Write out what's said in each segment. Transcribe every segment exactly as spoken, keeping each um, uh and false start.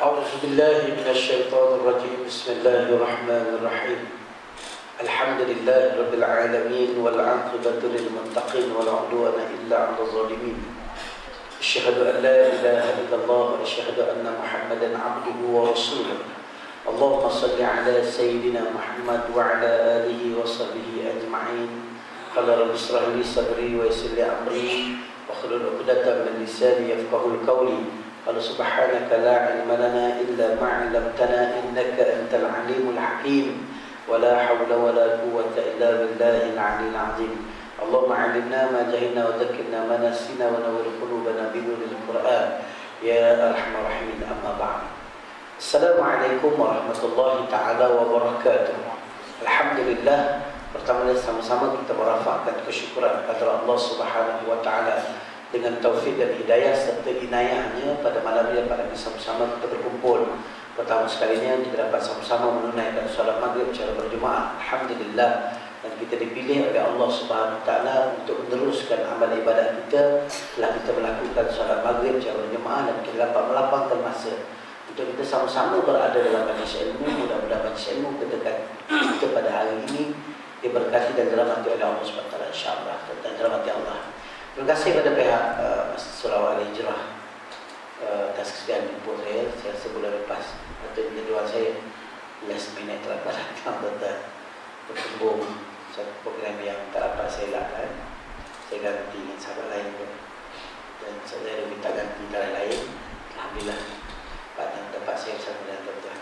أعوذ بالله من الشيطان الرجيم. بسم الله الرحمن الرحيم. الحمد لله رب العالمين والعاقبة للمتقين ولا عدوان إلا على الظالمين. أشهد أن لا إله إلا الله وأشهد أن محمدا عبده ورسوله. اللهم صل على سيدنا محمد وعلى آله وصحبه أجمعين. قال رب اشرح لي صدري ويسر لي أمري واحلل عقدة من لساني يفقهوا قولي. قال سبحانك لا علم لنا إلا ما علمتنا إنك أنت العليم الحكيم ولا حول ولا قوة إلا بالله العلي العظيم. اللهم علمنا ما جهلنا وذكرنا ما نسينا ونور قلوبنا بنور القرآن يا أرحم الراحمين. أما بعد. Assalamualaikum warahmatullahi taala wabarakatuh. Alhamdulillah, pertama sama-sama kita merafakkan kesyukuran kepada Allah Subhanahu wa taala dengan taufik dan hidayah serta inayahnya pada malam ini pada bersama-sama kita berkumpul. Pertama sekalinya kita dapat sama-sama menunaikan solat maghrib secara berjemaah. Alhamdulillah, dan kita dipilih oleh Allah Subhanahu wa taala untuk meneruskan amal ibadat kita. Telah kita melakukan solat maghrib secara berjemaah dan kita dapat melapangkan masa untuk kita sama-sama berada dalam majlis ilmu. Mudah-mudahan majlis ilmu kedekat kita pada hari ini diberkati dan dirahmati oleh Allah Subhanahu wa taala, insya-Allah, dan dirahmati Allah. Terima kasih kepada pihak uh, Masjid Sarawak Al-Hijrah uh, atas kesediaan jemput saya. Saya rasa bulan lepas atau jadual saya last minute terdapat datang tuan-tuan bertembung satu program yang tak dapat saya lakukan. Saya ganti dengan sahabat lain pun, dan saya minta ganti cara lain. Alhamdulillah pada dapat saya bersama dengan tuan-tuan.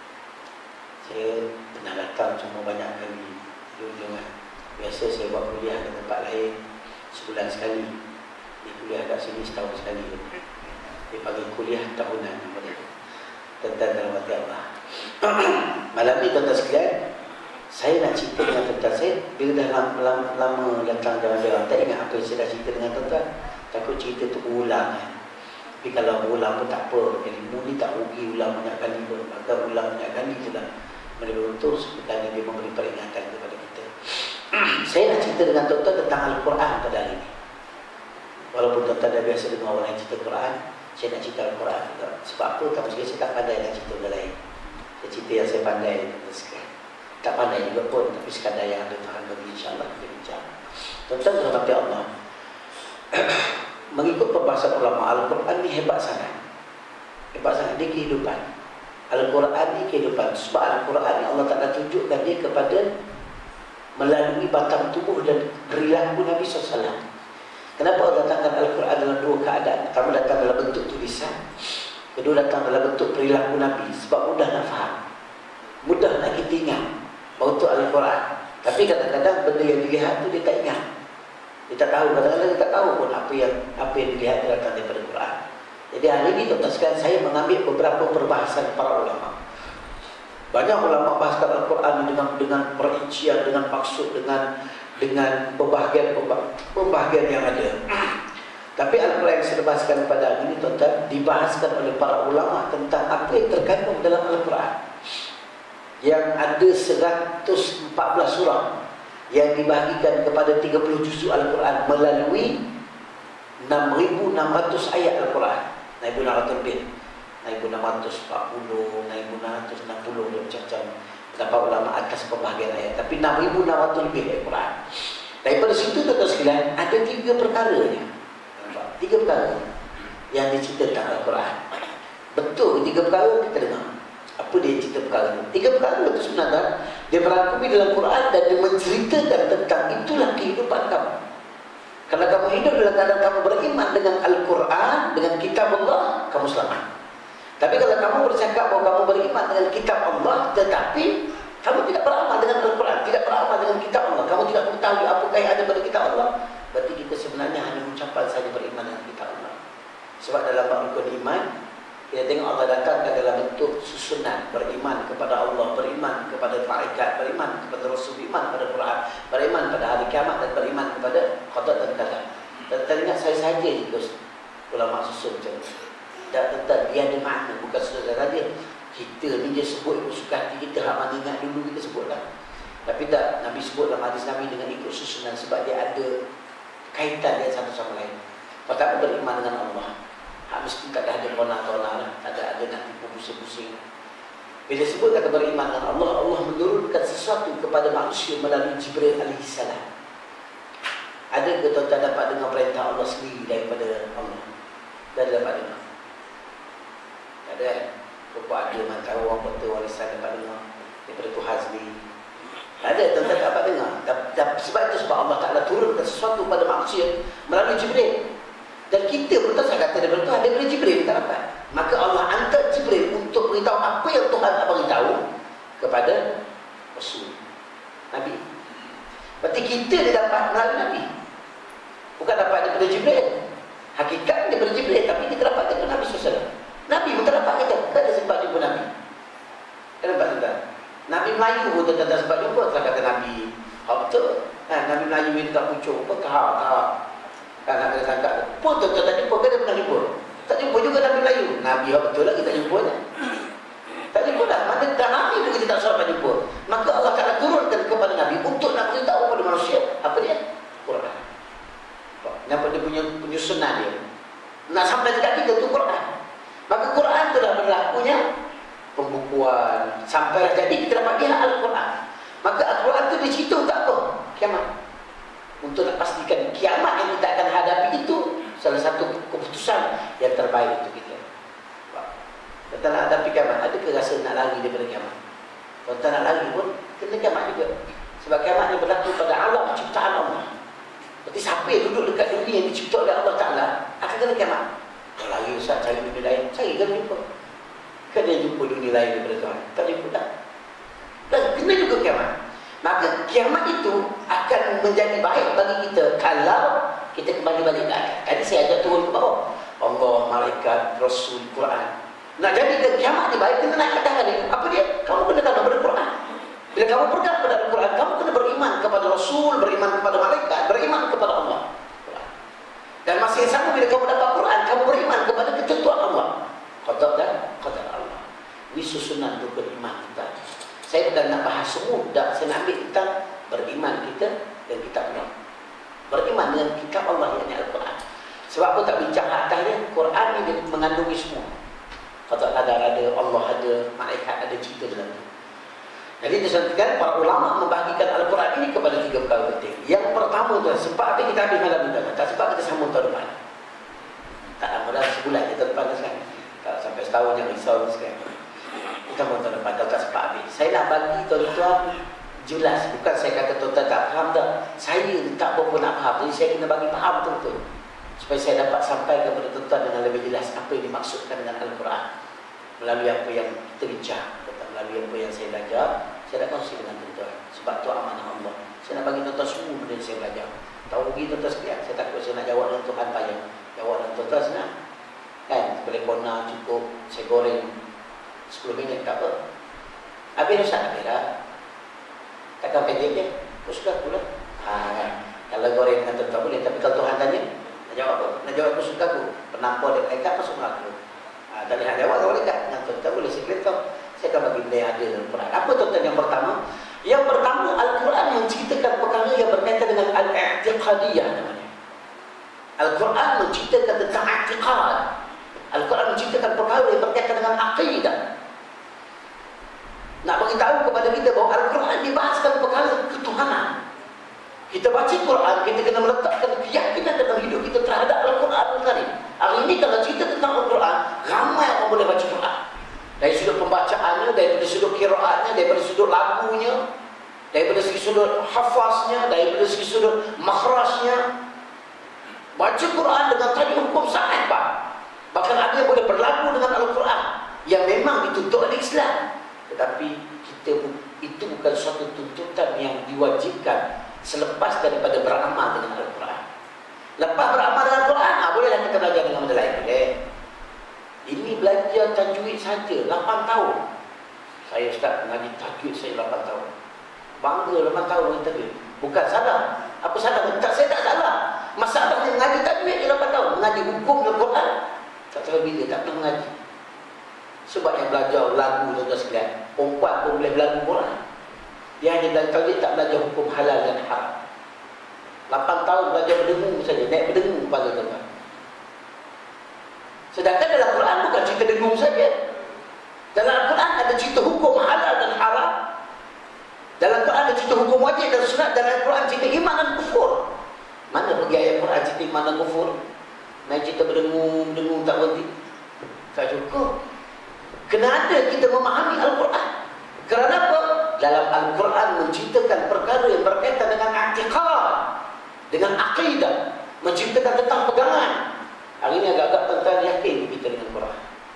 Saya pernah datang cuma banyak kali dulu. Biasa saya buat kuliah di tempat lain sebulan sekali. Dia kuliah kat sini setahun sekali. Dia panggil kuliah tahunan. Tentang dalam hati Allah. Malam ni tuan-tuan sekalian, saya nak cerita dengan tuan-tuan saya. Bila dah lama, lama, lama datang jalan-jalan, tak ingat apa yang saya dah cerita dengan tuan-tuan. Takut cerita tu berulang kan. Tapi kalau berulang pun tak apa. Ilmu ni tak rugi ulang banyak kali pun. Maka ulang banyak kali je lah. Mereka untung sebenarnya dia memberi peringatan kepada kita. Saya nak cerita dengan tuan-tuan tentang Al-Quran pada hari ini. Walaupun tuan-tuan dah biasa dengar orang yang cerita Quran, saya nak cerita Al-Quran juga. Sebab apa? Tak mesti saya tak pandai nak cerita benda lain. Saya cerita yang saya pandai. Tak pandai juga pun, tapi sekadar yang ada Tuhan bagi, insyaAllah kita bincang. Tuan-tuan dirahmati Allah, mengikut perbahasan ulama, Al-Quran ni hebat sangat. Hebat sangat, dia kehidupan. Al-Quran ni kehidupan. Sebab Al-Quran ni Allah Ta'ala tunjukkan dia kepada melalui batang tubuh dan perilaku Nabi sallallahu alaihi wasallam. Kenapa Allah datangkan Al-Quran dalam dua keadaan? Pertama datang dalam bentuk tulisan, kedua datang dalam bentuk perilaku Nabi. Sebab mudah nak faham, mudah nak kita ingat bahawa itu Al-Quran. Tapi kadang-kadang benda yang dilihat tu dia tak ingat, dia tak tahu. Kadang-kadang dia tak tahu pun apa yang apa yang dilihat itu datang daripada Quran. Jadi hari ini tuan-tuan sekalian, saya mengambil beberapa perbahasan para ulama. Banyak ulama bahaskan Al-Quran dengan dengan perincian, dengan maksud, dengan dengan pembahagian pembahagian yang ada. Tapi Al-Quran yang saya bahaskan pada hari ini tuan-tuan, dibahaskan oleh para ulama tentang apa yang terkandung dalam Al-Quran, yang ada seratus empat belas surah yang dibahagikan kepada tiga puluh juzuk Al-Quran melalui enam ribu enam ratus ayat Al-Quran. enam ribu enam ratus lebih, enam ribu enam ratus empat puluh, enam ribu enam ratus enam puluh, macam-macam dapat ulama atas pembahagian ayat. Tapi enam ribu enam ratus lebih Al-Quran. Daripada situ tuan-tuan sekalian, ada tiga perkaranya. Tiga perkara yang dicerita tentang Al-Quran. Betul tiga perkara, kita dengar apa dia cerita perkara itu. Tiga perkara betul sebenarnya. Dia merangkumi dalam Quran dan dia menceritakan tentang itulah kehidupan kamu. Kalau kamu hidup dalam keadaan kamu beriman dengan Al-Quran, dengan kitab Allah, kamu selamat. Tapi kalau kamu bercakap bahawa kamu beriman dengan kitab Allah, tetapi kamu tidak beramal dengan Al-Quran, tidak beramal dengan kitab Allah, kamu tidak mengetahui apakah yang ada pada kitab Allah, berarti kita sebenarnya hanya ucapan saja beriman dengan kitab Allah. Sebab dalam rukun iman, kita tengok Allah datangkan dalam bentuk susunan: beriman kepada Allah, beriman kepada malaikat, beriman kepada Rasul, beriman kepada Quran, beriman pada hari kiamat, dan beriman kepada qada dan qadar. Dan teringat saya saja terus ulama susun macam tu. Dan tentang dia ada makna, bukan saudara dia. Kita ni dia sebut ikut suka hati kita, hak mana ingat dulu kita sebutlah. Tapi tak, Nabi sebut dalam hadis Nabi dengan ikut susunan, sebab dia ada kaitan dia satu sama lain. Pertama beriman dengan Allah. Ha, mesti tak ada ada kona-kona lah. Tak ada ada nak tipu pusing-pusing. Bila sebut kata beriman dengan Allah, Allah menurunkan sesuatu kepada manusia melalui Jibril alaihissalam. Ada ke tuan-tuan dapat dengar perintah Allah sendiri daripada Allah? Tak ada dapat dengar. Tak ada kan? Rupa ada macam orang kata warisan dapat dengar daripada Tuhan sendiri. Tak ada, tuan-tuan tak dapat dengar. Sebab itu sebab Allah Ta'ala turunkan sesuatu pada manusia melalui Jibril. Dan kita pun tak kata daripada Tuhan, daripada Jibril tak dapat. Maka Allah hantar Jibril untuk beritahu apa yang Tuhan nak beritahu kepada Rasul Nabi. Berarti kita dia dapat melalui Nabi, bukan dapat daripada Jibril. Hakikat daripada Jibril, tapi kita dapat daripada Nabi sallallahu alaihi wasallam. Nabi pun tak dapat kita, tak ada sempat jumpa Nabi. Tak dapat tuan. Nabi Melayu pun tak ada sempat jumpa. Tak kata Nabi, oh, betul ha, Nabi Melayu minta pucuk apa, kahar, kahar kan nak kena tangkap pun tuan-tuan tak jumpa, kan dia pernah jumpa. Tak jumpa juga Nabi Melayu. Nabi oh, betul lah kita jumpa je. Tak jumpa dah. Mana dah Nabi pun kita tak sempat jumpa. Maka Allah Ta'ala turunkan kepada Nabi untuk nak beritahu kepada manusia. Apa dia? Quran. Nampak dia punya penyusunan dia. Nak sampai dekat kita tu Quran. Maka Quran tu dah berlakunya pembukuan. Sampailah jadi kita dapat lihat Al-Quran. Maka Al-Quran tu dia cerita untuk apa? Kiamat. Untuk nak pastikan kiamat yang kita akan hadapi itu salah satu keputusan yang terbaik untuk kita. Kita nak hadapi kiamat, adakah rasa nak lari daripada kiamat? Kalau tak nak lari pun, kena kiamat juga. Sebab kiamat ni berlaku pada alam ciptaan Allah. Berarti siapa yang duduk dekat dunia yang dicipta oleh Allah Ta'ala akan kena kiamat. Kalau lari Ustaz, cari dunia lain, cari kena jumpa. Kan dia jumpa dunia lain daripada Tuhan? Tak jumpa tak? Dan kena juga kiamat. Maka kiamat itu akan menjadi baik bagi kita kalau kita kembali balik ke atas. Tadi saya ajak turun ke bawah. Allah, malaikat, Rasul, Quran. Nak jadikan kiamat ni baik, kena naik ke atas ni. Apa dia? Kamu kena tahu pada Quran. Bila kamu pegang pada Al-Quran, kamu kena beriman kepada Rasul, beriman kepada malaikat, beriman kepada Allah. Dan masih sama bila kamu dapat Quran, kamu beriman kepada ketentuan Allah. Qadar dan qadar Allah. Ini susunan rukun iman kita. Saya bukan nak bahas semua, tak. Saya nak ambil tentang beriman kita dan kitab Allah. Beriman dengan kitab Allah yang Al-Quran. Sebab apa tak bincang atasnya? Quran ini mengandungi semua. Kata ada ada Allah ada, malaikat ada, cerita dalam itu. Jadi disebutkan para ulama membahagikan Al-Quran ini kepada tiga perkara penting. Yang pertama tu, sempat apa kita habis malam ni? Tak sempat kita sambung tahun depan. Tak lama dah, sebulan kita depan dah sekarang. Tak sampai setahun yang risau ni sekarang. Kita mau tahun depan, tak sempat habis. Saya nak bagi tuan-tuan jelas. Bukan saya kata tuan-tuan tak faham tak. Saya tak berapa nak faham. Jadi saya kena bagi faham betul-betul. Supaya saya dapat sampai kepada tuan-tuan dengan lebih jelas apa yang dimaksudkan dengan Al-Quran. Melalui apa yang kita bincang, melalui apa yang saya belajar, saya nak kongsi dengan tuan-tuan. Sebab tu amanah Allah. Saya nak bagi tuan-tuan semua benda yang saya belajar. Tahu rugi tuan-tuan sekalian. Saya takut saya nak jawab dengan Tuhan payah. Jawab dengan tuan-tuan senang. Kan? Boleh kona cukup, saya goreng sepuluh minit tak apa. Habis Ustaz, habis dah. Takkan pendek je. Kau suka aku lah. Ha, kan? Kalau goreng dengan tuan-tuan boleh. Tapi kalau Tuhan tanya, nak jawab apa? Nak jawab aku suka aku. Penampar dia mereka masuk aku. Ha, tak boleh jawab, tak boleh tak? Dengan tuan-tuan boleh. Saya kata, saya akan bagi benda yang ada dalam Quran. Apa tuan-tuan yang pertama? Yang pertama, Al-Quran menceritakan perkara yang berkaitan dengan Al-I'tiqadiyah namanya. Al-Quran menceritakan tentang i'tiqad. Al-Quran menceritakan perkara yang berkaitan dengan akidah. Nak beritahu kepada kita bahawa Al-Quran dibahaskan perkara ketuhanan. Kita baca Quran, kita kena meletakkan keyakinan dalam hidup kita terhadap Al-Quran. Hari ini kalau cerita tentang Al-Quran, ramai orang boleh baca Quran. Dari sudut pembacaannya, daripada sudut qiraatnya, daripada sudut lagunya, daripada segi sudut hafaznya, daripada segi sudut makhrajnya. Baca Quran dengan tajuk hukum sangat pak. Bahkan ada yang boleh berlaku dengan Al-Quran yang memang dituntut oleh Islam. Tetapi kita itu bukan suatu tuntutan yang diwajibkan selepas daripada beramal dengan Al-Quran. Lepas beramal dengan Al-Quran, ah, bolehlah kita belajar dengan benda lain. Boleh. Ini belajar tajwid saja lapan tahun. Saya start mengaji tajwid saya lapan tahun. Bangga lapan tahun mengaji tajwid. Bukan salah. Apa salah? Tak, saya tak salah. Masalahnya mengaji tajwid je lapan tahun. Mengaji hukum Al-Quran tak tahu bila, tak pernah mengaji. Sebab yang belajar lagu tuan-tuan sekalian, perempuan pun boleh berlagu Quran. Dia hanya belajar tajwid, tak belajar hukum halal dan haram. lapan tahun belajar berdengung saja, naik berdengung pada tuan-tuan. Sedangkan dalam Quran bukan cerita dengung saja. Dalam Al-Quran ada cerita hukum halal dan haram. Dalam Al-Quran ada cerita hukum wajib dan sunat. Dalam Al-Quran cerita iman dan kufur. Mana pergi ayat Quran cerita iman dan kufur? Main cerita berdengung-dengung tak berhenti. Tak cukup. Kena ada kita memahami Al-Quran. Kerana apa? Dalam Al-Quran menceritakan perkara yang berkaitan dengan i'tiqad, dengan akidah, menceritakan tentang pegangan. Hari ini agak-agak tentang yakin kita dengan Quran.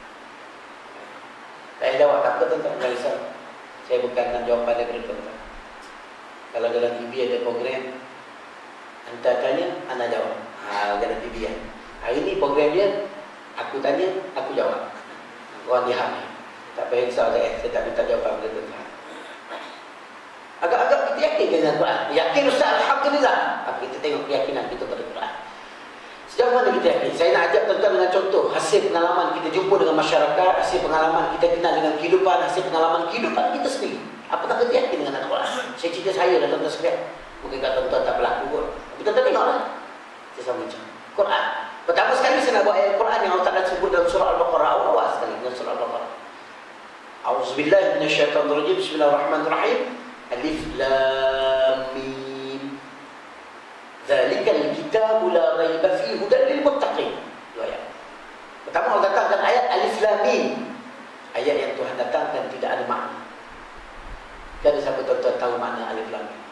Saya jawab tak apa tentang Malaysia. Saya bukan nak jawab pada tuan-tuan. Kalau dalam T V ada program, anda tanya, anda jawab. Ha, dalam T V ya. Hari ini program dia, aku tanya, aku jawab. Orang dia hamil. Tak payah risau saya, saya tak minta jawapan pada tuan-tuan. Agak-agak kita yakin dengan Quran. Yakin Ustaz, Alhamdulillah. Tapi kita tengok keyakinan kita pada Quran. Sejauh mana kita yakin? Saya nak ajak tuan-tuan dengan contoh hasil pengalaman kita jumpa dengan masyarakat, hasil pengalaman kita kenal dengan kehidupan, hasil pengalaman kehidupan kita sendiri. Apakah kita yakin dengan Al-Quran? Saya cerita saya dan tuan-tuan sekalian. Mungkin kat tuan-tuan tak berlaku pun. Tapi tuan-tuan tengoklah. Saya sama macam Quran. Pertama sekali saya nak buat ayat Quran yang Allah Ta'ala sebut dalam surah Al-Baqarah. Awal sekali dalam surah Al-Baqarah. A'udzubillahi minasyaitonirrajim. Bismillahirrahmanirrahim. Alif Lam Mim. Zalikal kitabu la raiba fihi hudan lil muttaqin. Dua ayat. Pertama Allah datangkan ayat Alif Lam Mim. Ayat yang Tuhan datangkan tidak ada makna. Ada siapa tuan-tuan tahu makna Alif Lam Mim?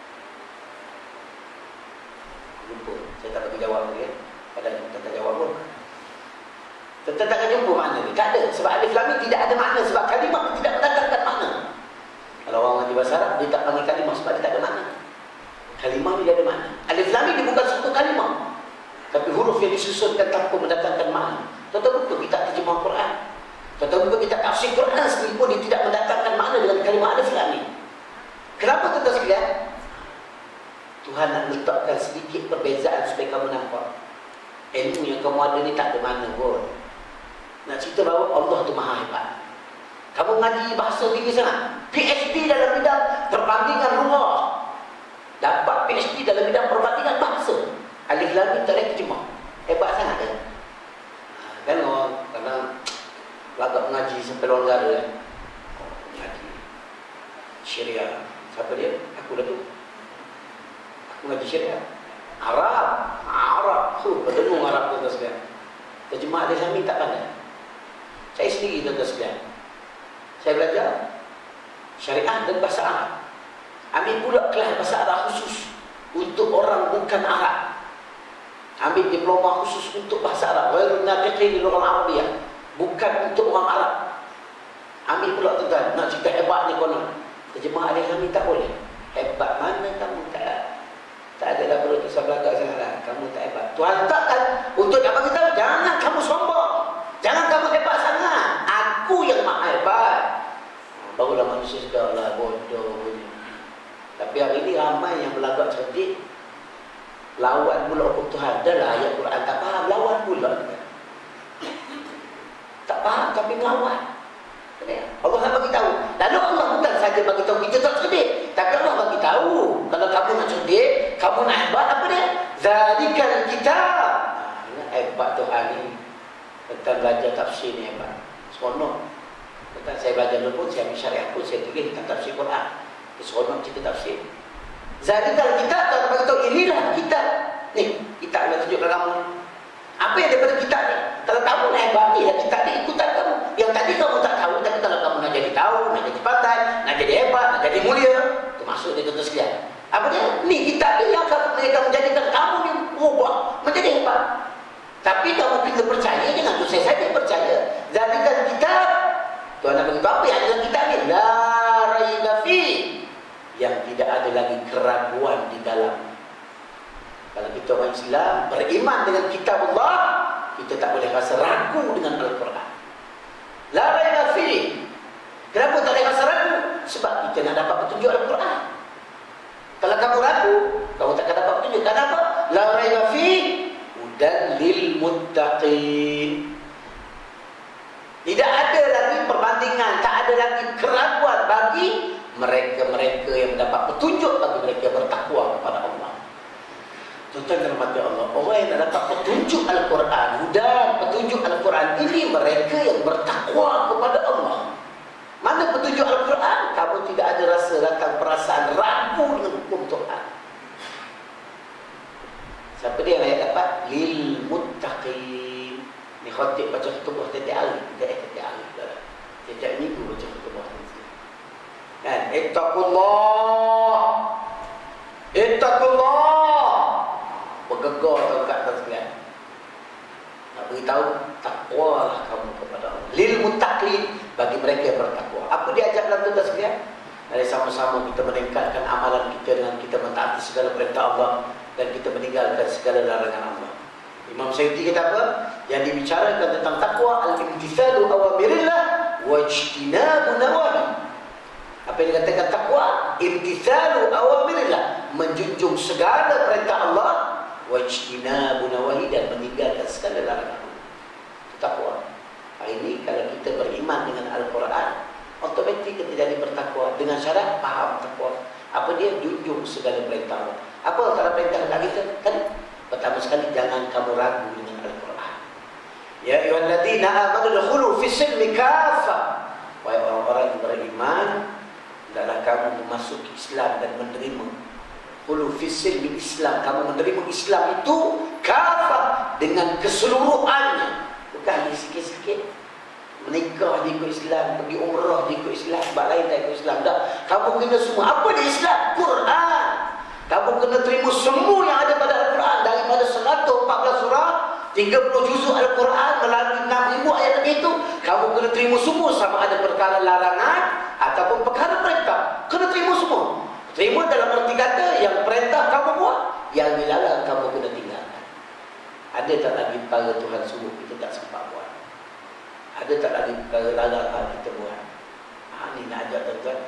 Lupa. Saya tak bagi jawab lagi ya. Padahal tuan tak jawab pun. Tuan-tuan takkan jumpa makna ni. Tak ada. Sebab Alif Lam Mim tidak ada makna. Sebab kalimah tidak mendatangkan makna. Kalau orang ngaji bahasa Arab, dia tak panggil kalimah sebab dia tak ada makna. Kalimah ni dia ada makna. Alif Lam Mim dia bukan satu kalimah. Tapi huruf yang disusunkan tanpa mendatangkan makna. Tuan-tuan buka kita terjemah Quran. Tuan-tuan buka kita tafsir Quran sendiri pun dia tidak mendatangkan makna dengan kalimah Alif Lam Mim. Kenapa tuan-tuan sekalian? Tuhan nak letakkan sedikit perbezaan supaya kamu nampak. Ilmu yang kamu ada ni tak ada makna pun. Nak cerita bahawa Allah tu maha hebat. Kamu ngaji bahasa tinggi sangat. P H D dalam bidang perbandingan lughah. Dapat P H D dalam bidang perbandingan bahasa. Alif Lam Mim tak boleh terjemah. Hebat sangat kan? Kan orang kadang lagak mengaji sampai luar negara kan? Ngaji Syariah. Siapa dia? Aku dah tu. Aku ngaji Syariah. Arab. Arab. Huh, berdengung Arab tuan-tuan sekalian. Terjemah Alif Lam Mim tak pandai. Saya sendiri tuan-tuan sekalian. Saya belajar syariah dan bahasa Arab. Ambil pula kelas bahasa Arab khusus untuk orang bukan Arab. Ambil diploma khusus untuk bahasa Arab. Ghairun natiqin bil lughah al-arabiyyah. Bukan untuk orang Arab. Ambil pula tuan-tuan, nak cerita hebat ni konon. Terjemah Alif Lam Mim tak boleh. Hebat mana kamu tak? Tak ada dah perlu kisah belagak sangatlah. Kamu tak hebat. Tuhan takkan untuk nak bagi tahu, jangan kamu sombong. Jangan kamu hebat sangat. Aku yang maha hebat. Barulah manusia sudah lah bodoh. Tapi hari ini ramai yang belagak cerdik. Lawan pula hukum Tuhan. Dah lah ayat Quran tak faham. Lawan pula. Tak faham tapi melawan. Allah nak bagi tahu. Lalu Allah bukan saja bagi tahu kita tak cerdik. Tapi Allah bagi tahu. Kalau kamu nak cerdik, kamu nak hebat, apa dia? Zalikal kitab. Nah, hebat Tuhan ni. Tentang belajar tafsir ni hebat. Seronok. Tentang saya belajar dulu pun, saya ambil syariah pun, saya tulis tentang tafsir Quran. Seronok cerita tafsir. Zalikal kitab, tak bagi tahu inilah kitab. Ni, kitab yang tunjukkan kamu. Apa yang daripada kitab ni? Kalau kamu nak hebat ni, kitab ni ikutan kamu. Yang tadi kamu tak tahu, tapi kalau kamu nak jadi tahu, nak jadi pandai, nak jadi hebat, nak jadi mulia, termasuk dia tuan-tuan sekalian. Apa dia? Ni kitab ni yang akan menjadikan kamu ni berubah, menjadi hebat. Tapi kamu kena percaya, jangan tu saya saja percaya. Zalikal kitab, Tuhan nak beritahu apa yang ada dalam kitab ni? La raiba fi, yang tidak ada lagi keraguan di dalam. Kalau kita orang Islam beriman dengan kitab Allah, kita tak boleh rasa ragu dengan Al-Quran. La raiba fi. Kenapa tak boleh rasa ragu? Sebab kita nak dapat petunjuk Al-Quran. Kalau kamu ragu, kamu takkan dapat petunjuk. Kenapa? La raiba fi hudan lil muttaqin. Tidak ada lagi perbandingan, tak ada lagi keraguan bagi mereka-mereka yang mendapat petunjuk, bagi mereka yang bertakwa kepada Allah. Tuan-tuan dan mati Allah, orang yang nak dapat petunjuk Al-Quran, hudan, petunjuk Al-Quran ini mereka yang bertakwa kepada Allah. rasa, datang perasaan ragu dengan hukum Tuhan. Siapa dia yang ayat dapat? Lil muttaqin. Ni khatib baca khutbah tiap hari, tiap tiap hari. Tiap minggu baca khutbah. Kan? Ittaqullah. Ittaqullah. Bergegar dekat atas sekalian. Nak beritahu, takwalah kamu kepada Allah. Lil muttaqin, bagi mereka yang bertakwa. Apa dia ajak dalam tugas sekalian? Mari sama-sama kita meningkatkan amalan kita dengan kita mentaati segala perintah Allah dan kita meninggalkan segala larangan Allah. Imam Syafi'i kata apa? Yang dibicarakan tentang takwa, al-imtithalu awamirillah wa ijtinabu nawahi. Apa yang dikatakan takwa? Imtithalu awamirillah, menjunjung segala perintah Allah, wa ijtinabu nawahi, dan meninggalkan segala larangan Allah. Itu takwa. Hari ini kalau kita beriman dengan Al-Quran, otomatik kita jadi bertakwa dengan syarat faham takwa. Apa dia? Junjung segala perintah Allah. Apa antara perintah Allah kita? Kan? Pertama sekali, jangan kamu ragu dengan Al-Quran. Ya ayyuhalladzina amanu dukhulu fis silmi kafah. Wahai orang-orang yang beriman, hendaklah kamu memasuki Islam dan menerima. Khulu fis silmi, Islam, kamu menerima Islam itu kafah, dengan keseluruhannya. Bukan sikit-sikit. Menikah di ikut Islam, pergi umrah di ikut Islam, sebab lain tak ikut Islam. Tak. Kamu kena semua. Apa di Islam? Quran. Kamu kena terima semua yang ada pada Al-Quran. Daripada seratus empat belas surah, tiga puluh juzuk Al-Quran, melalui enam ribu ayat lebih itu, kamu kena terima semua, sama ada perkara larangan ataupun perkara perintah. Kena terima semua. Terima dalam arti kata, yang perintah kamu buat, yang dilarang kamu kena tinggalkan. Ada tak lagi perkara Tuhan suruh kita tak sempat buat? Ada tak lagi perkara larang kita buat? Ha, ni nak ajak tuan-tuan.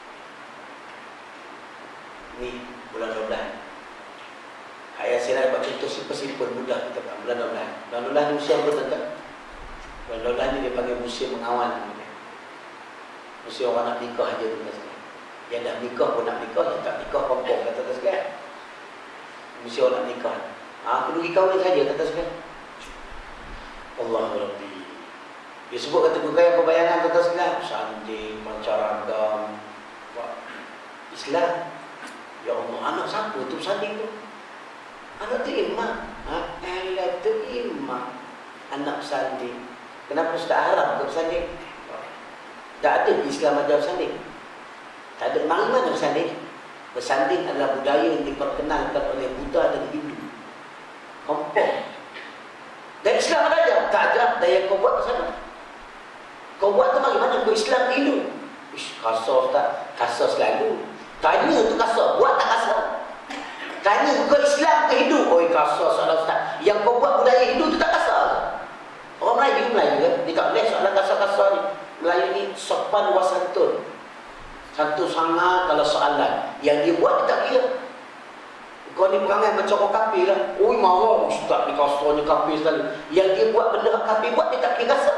Ni bulan dua belas. Ayat saya nak buat contoh simple-simple mudah kita faham. Bulan dua belas. Bulan dua belas ni musim apa tuan-tuan? Bulan dua belas ni dia panggil musim mengawan. Musim orang nak nikah aja tuan-tuan. Yang dah nikah pun nak nikah, yang tak nikah kompok kata tuan sekalian. Musim orang nak nikah. Ha, perlu pergi kahwin saja kata sekalian. Allah Rabbi. Dia sebut kata gaya perbayangan kata sekalian. Sanding, pancaragam, Islam. Ya Allah, anak siapa tu sanding tu? Anak tu imam. Ha? Anak tu imam. Anak sanding. Kenapa Ustaz haram ke bersanding? Tak ada di Islam ada bersanding. Tak ada. Mana-mana bersanding? Bersanding adalah budaya yang diperkenalkan oleh Buddha dan Hindu. Kompok. Dan Islam ada aja? Tak ada. Dan yang kau buat ke sana? Kau buat tu bagaimana? Kau Islam Hindu? Ish, kasar tak? Kasar selalu. Tanya tu kasar, buat tak kasar? Tanya kau Islam ke Hindu? Oh, kasar soalan Ustaz. Yang kau buat budaya Hindu tu tak kasar ke? Orang Melayu, Melayu kan? Dia tak boleh soalan kasar-kasar ni. Melayu ni sopan wasantun. Satu sangat kalau soalan. Yang dia buat dia tak kira. Kau ni perangai macam orang kafir lah. Oh, marah Ustaz ni kasarnya kafir sekali. Yang dia buat benda kafir buat, dia tak kira kasar.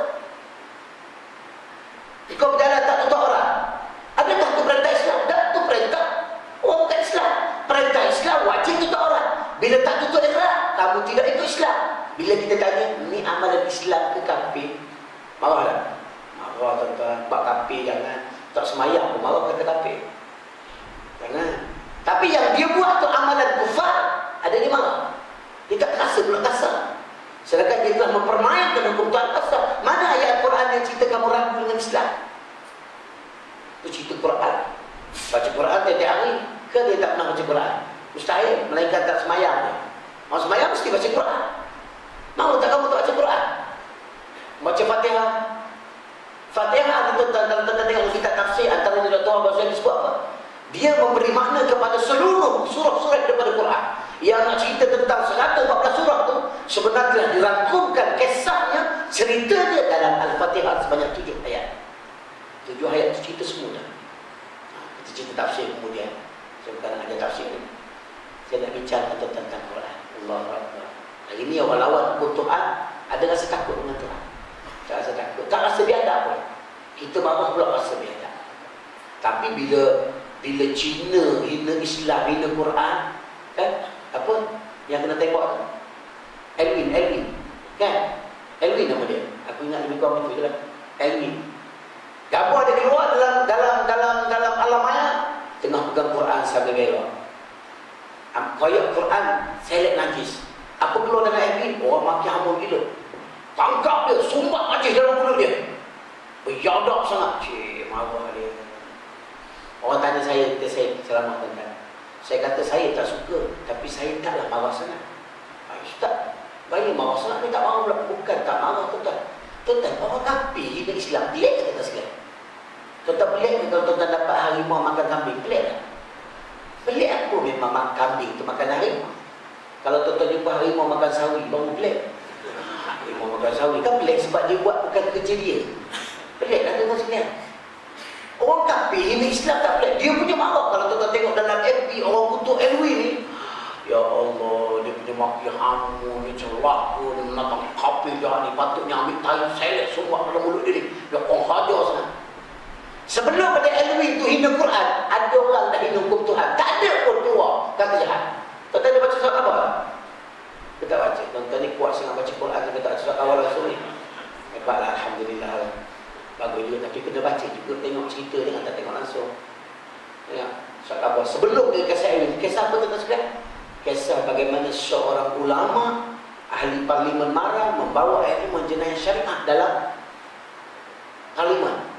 Kau berjalan tak tutup orang. Adakah itu perintah Islam? Tak, itu perintah orang bukan Islam. Perintah Islam wajib tutup orang. Bila tak tutup orang, kamu tidak ikut Islam. Bila kita tanya, ni amalan Islam ke kafir? Marah tak? Marah tuan-tuan. Buat kafir jangan. Tak semayang pun marah kata kafir. Jangan. Tapi yang dia buat tu amalan kufar, ada dia marah. Dia tak terasa pula kasar. Sedangkan dia telah mempermainkan hukum Tuhan kasar. Mana ayat Quran yang cerita kamu ragu dengan Islam? Itu cerita Quran. Baca Quran tiap hari. Ke dia tak pernah baca Quran? Mustahil. Melainkan tak semayang. Mau semayang mesti baca Quran. Mau tak kamu tak baca Quran? Baca Fatihah. Fatihah itu dalam tanda tengok kita tafsir antara tidak tahu bahasa yang disebut apa. Dia memberi makna kepada seluruh surah-surah daripada Quran. Yang nak cerita tentang seratus empat belas surah tu sebenarnya telah dirangkumkan kisahnya, cerita dia dalam Al-Fatihah sebanyak tujuh ayat. Tujuh ayat itu cerita semua dah. Kita cerita tafsir kemudian. Saya bukan nak ajar tafsir ni. Saya nak bincang tentang, tentang Quran. Allahu Akbar. Hari ini orang lawan hukum Tuhan ada rasa takut dengan Tuhan. Tak rasa takut. Tak rasa biadab pun. Kita marah pula rasa biadab. Tapi bila bila Cina hina Islam, hina Quran, kan? Apa yang kena tembak tu? Elwin, Elwin. Kan? Elwin nama dia. Aku ingat lebih kurang itu je lah. Elwin. Gambar dia keluar dalam dalam dalam dalam alam maya. tengah pegang Quran sambil belok. Koyak Quran, selek najis. Apa keluar dalam F B? Orang maki hamun gila. Tangkap dia, sumbat najis dalam mulut dia. Beryadak sangat. Cik, marah dia. Orang tanya saya, kata saya, selamat tuan. Saya kata saya tak suka, tapi saya taklah marah sangat. Ustaz, bayi marah sangat ni tak marah pula. Bukan tak marah tuan. Tuan, orang kafir di Islam, pelik ke kata sekalian? Tuan pelik ke kalau tuan dapat harimau makan kambing? Pelik tak? Pelik aku memang makan kambing tu makan harimau. Kalau tuan-tuan jumpa harimau makan sawi, baru pelik. Harimau makan sawi kan pelik sebab dia buat bukan kerja dia. Pelik lah tuan-tuan sekalian. Orang kafir ini Islam tak pelik. Dia punya marah. Kalau tuan-tuan tengok dalam F B, orang kutuk L W ni, ya Allah, dia punya maki hamu ni, celaka ni, menatang kafir dah ni, patutnya ambil tayu selek semua dalam mulut dia ni. Dia orang hajar sangat. Sebelum pada L W itu hina Quran, ada orang dah hina hukum Tuhan. Tak ada pun keluar kata jahat. Tuan-tuan dia baca surat apa? Dia tak baca. Tuan-tuan ni kuat sangat baca Quran. Dia tak baca surat awal langsung ni. Hebatlah, Alhamdulillah. Bagus juga, tapi kena baca juga. Tengok cerita dengan tak tengok langsung. Tengok surat apa? Sebelum dia kisah L W. Kisah apa tuan-tuan sekalian? Kisah bagaimana seorang ulama ahli parlimen marah membawa elemen jenayah syariah dalam parlimen.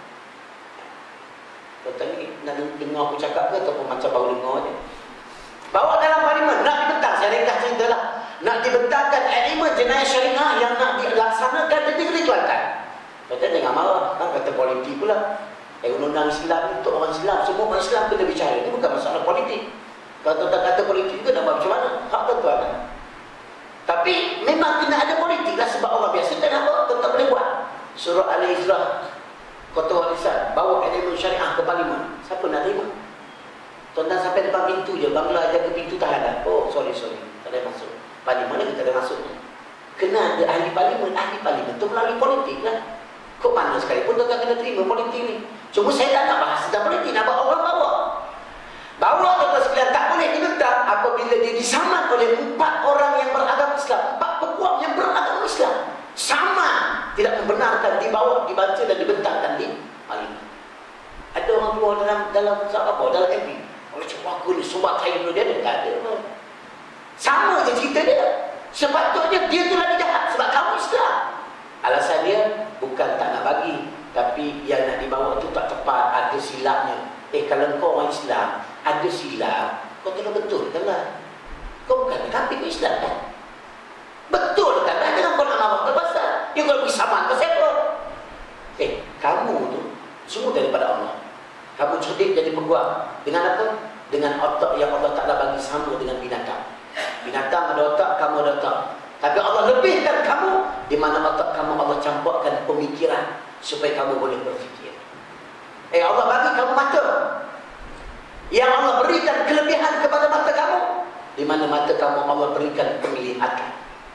Tuan-tuan ni nak dengar aku cakap ke ataupun macam baru dengar je? Bawa dalam parlimen, nak dibentang, saya ringkas cerita lah. Nak dibentangkan elemen jenayah syariah yang nak dilaksanakan dan negeri Kelantan. Tuan-tuan jangan marah, kan kata politik pula. Eh, undang-undang Islam ni untuk orang Islam, semua orang Islam kena bicara. Ini bukan masalah politik. Kalau tuan-tuan kata politik ke, nak buat macam mana? Hak tuan-tuan kan? Tapi memang kena ada politik lah sebab orang biasa tak apa, tuan-tuan boleh buat. Surah Al-Isra, Kota Warisan, bawa elemen syariah ke parlimen. Siapa nak terima? Tuan-tuan sampai depan pintu je, Bangla jaga pintu tahan dah. Oh, sorry, sorry. Tak ada masuk. Parlimen ni kita ada masuk. Kena ada ahli parlimen. Ahli parlimen tu melalui politik lah. Kok mana sekalipun tuan-tuan kena terima politik ni. Cuma saya tak nak bahas tentang politik. Nak bawa orang bawa. Bawa tuan-tuan sekalian tak boleh dibentang apabila dia disaman oleh empat orang yang beragama Islam. Empat peguam yang beragama Islam. Sama. Tidak membenarkan dibawa, dibaca dan dibentangkan di parlimen. Ada orang keluar dalam dalam apa? Dalam M P. Orang cakap aku ni sumbat saya dulu dia ada. Tak ada. Sama je cerita dia. Sepatutnya dia tu lagi jahat sebab kamu Islam. Alasan dia bukan tak nak bagi, tapi yang nak dibawa tu tak tepat, ada silapnya. Eh kalau kau orang Islam, ada silap, kau kena betulkan lah. Kau bukan kafir Islam kan? Betulkan lah, jangan kau nak marah ke pasal. Dia kalau pergi saman ke siapa? Eh, kamu tu semua daripada Allah. Kamu cerdik jadi peguam. Dengan apa? Dengan otak yang Allah Ta'ala bagi sama dengan binatang. Binatang ada otak, kamu ada otak. Tapi Allah lebihkan kamu, di mana otak kamu Allah campurkan pemikiran supaya kamu boleh berfikir. Eh, Allah bagi kamu mata. Yang Allah berikan kelebihan kepada mata kamu, di mana mata kamu Allah berikan penglihatan.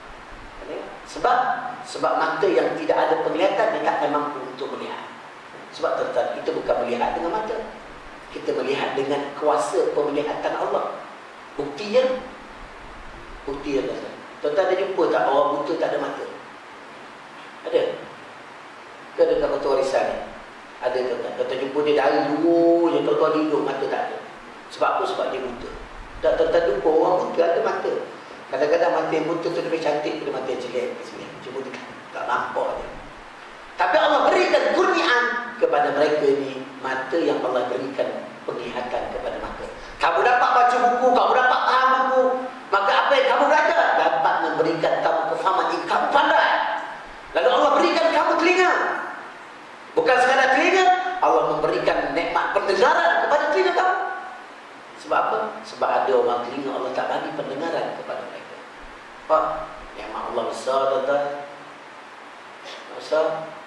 Sebab sebab mata yang tidak ada penglihatan dia tak akan mampu untuk melihat. Sebab tuan-tuan, kita bukan melihat dengan mata. Kita melihat dengan kuasa penglihatan Allah. Buktinya, buktinya tuan-tuan. Tuan-tuan ada jumpa tak orang buta tak ada mata? Ada? Ke ada kat Kota Warisan ni? Ada tuan-tuan. Tuan-tuan jumpa dia dari dulu je, tuan-tuan hidup mata tak ada. Sebab apa? Sebab dia buta. Tak tuan-tuan jumpa orang buta ada mata. Kadang-kadang mata yang buta tu lebih cantik daripada mata yang jelek. Cuma dia tak nampak je. Tapi Allah berikan kurniaan kepada mereka ni mata yang Allah berikan penglihatan kepada mata. Kamu dapat baca buku, kamu dapat faham buku, maka apa yang kamu belajar dapat memberikan kamu kefahaman yang kamu pandai. Lalu Allah berikan kamu telinga. Bukan sekadar telinga, Allah memberikan nikmat pendengaran kepada telinga kamu. Sebab apa? Sebab ada orang telinga Allah tak bagi pendengaran kepada mereka. Pak, nikmat Allah besar tuan-tuan. Besar.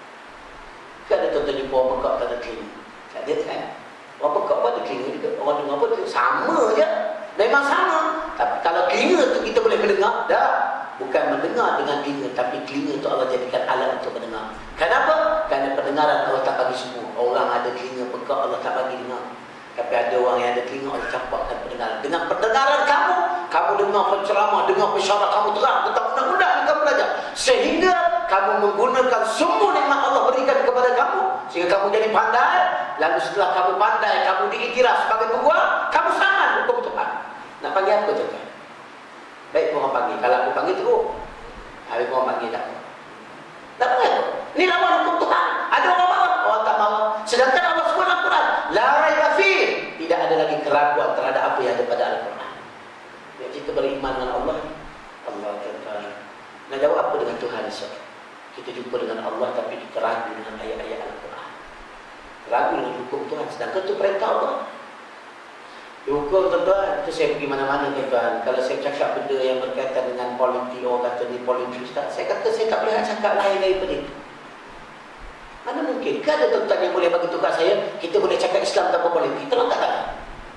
Kan ada tuan-tuan jumpa orang pekak tak ada telinga. Tak ada kan? Orang pekak pun ada telinga juga. Orang dengar pun sama je. Memang sama. Tapi kalau telinga tu kita boleh mendengar, dah. Bukan mendengar dengan telinga, tapi telinga tu Allah jadikan alat untuk mendengar. Kenapa? Kerana pendengaran Allah tak bagi semua. Orang ada telinga pekak Allah tak bagi dengar. Tapi ada orang yang ada telinga Allah campakkan pendengaran. Dengan pendengaran kamu, kamu dengar penceramah, dengar pesyarat kamu terang tentang undang-undang yang kamu belajar. Sehingga kamu menggunakan semua nikmat Allah berikan kepada kamu, sehingga kamu jadi pandai lalu setelah kamu pandai, kamu diiktiraf sebagai pembual, kamu sama hukum Tuhan. Nak panggil apa tuan? Baik orang panggil, kalau aku panggil teruk. Habis orang panggil tak. Tak panggil apa? Ini lawan hukum Tuhan. Ada orang mahu, orang tak mahu. Sedangkan Allah sebut dalam Al-Quran, la raiba fih, tidak ada lagi keraguan terhadap apa yang ada pada Al-Quran. Yang kita beriman dengan Allah, Allah kata, nak jawab apa dengan Tuhan esok? Kita jumpa dengan Allah tapi kita ragu dengan ayat-ayat Al-Quran. Ragu dengan hukum Tuhan, sedangkan itu perintah Allah. Hukum tuan-tuan, itu saya pergi mana-mana tuan-tuan. Kalau saya cakap benda yang berkaitan dengan politik, orang kata ni politik Ustaz, saya kata saya tak boleh nak cakap lain daripada itu. Mana mungkin? Kan ada tuan-tuan yang boleh bagi tukar saya, kita boleh cakap Islam tanpa politik. Tolong katakan.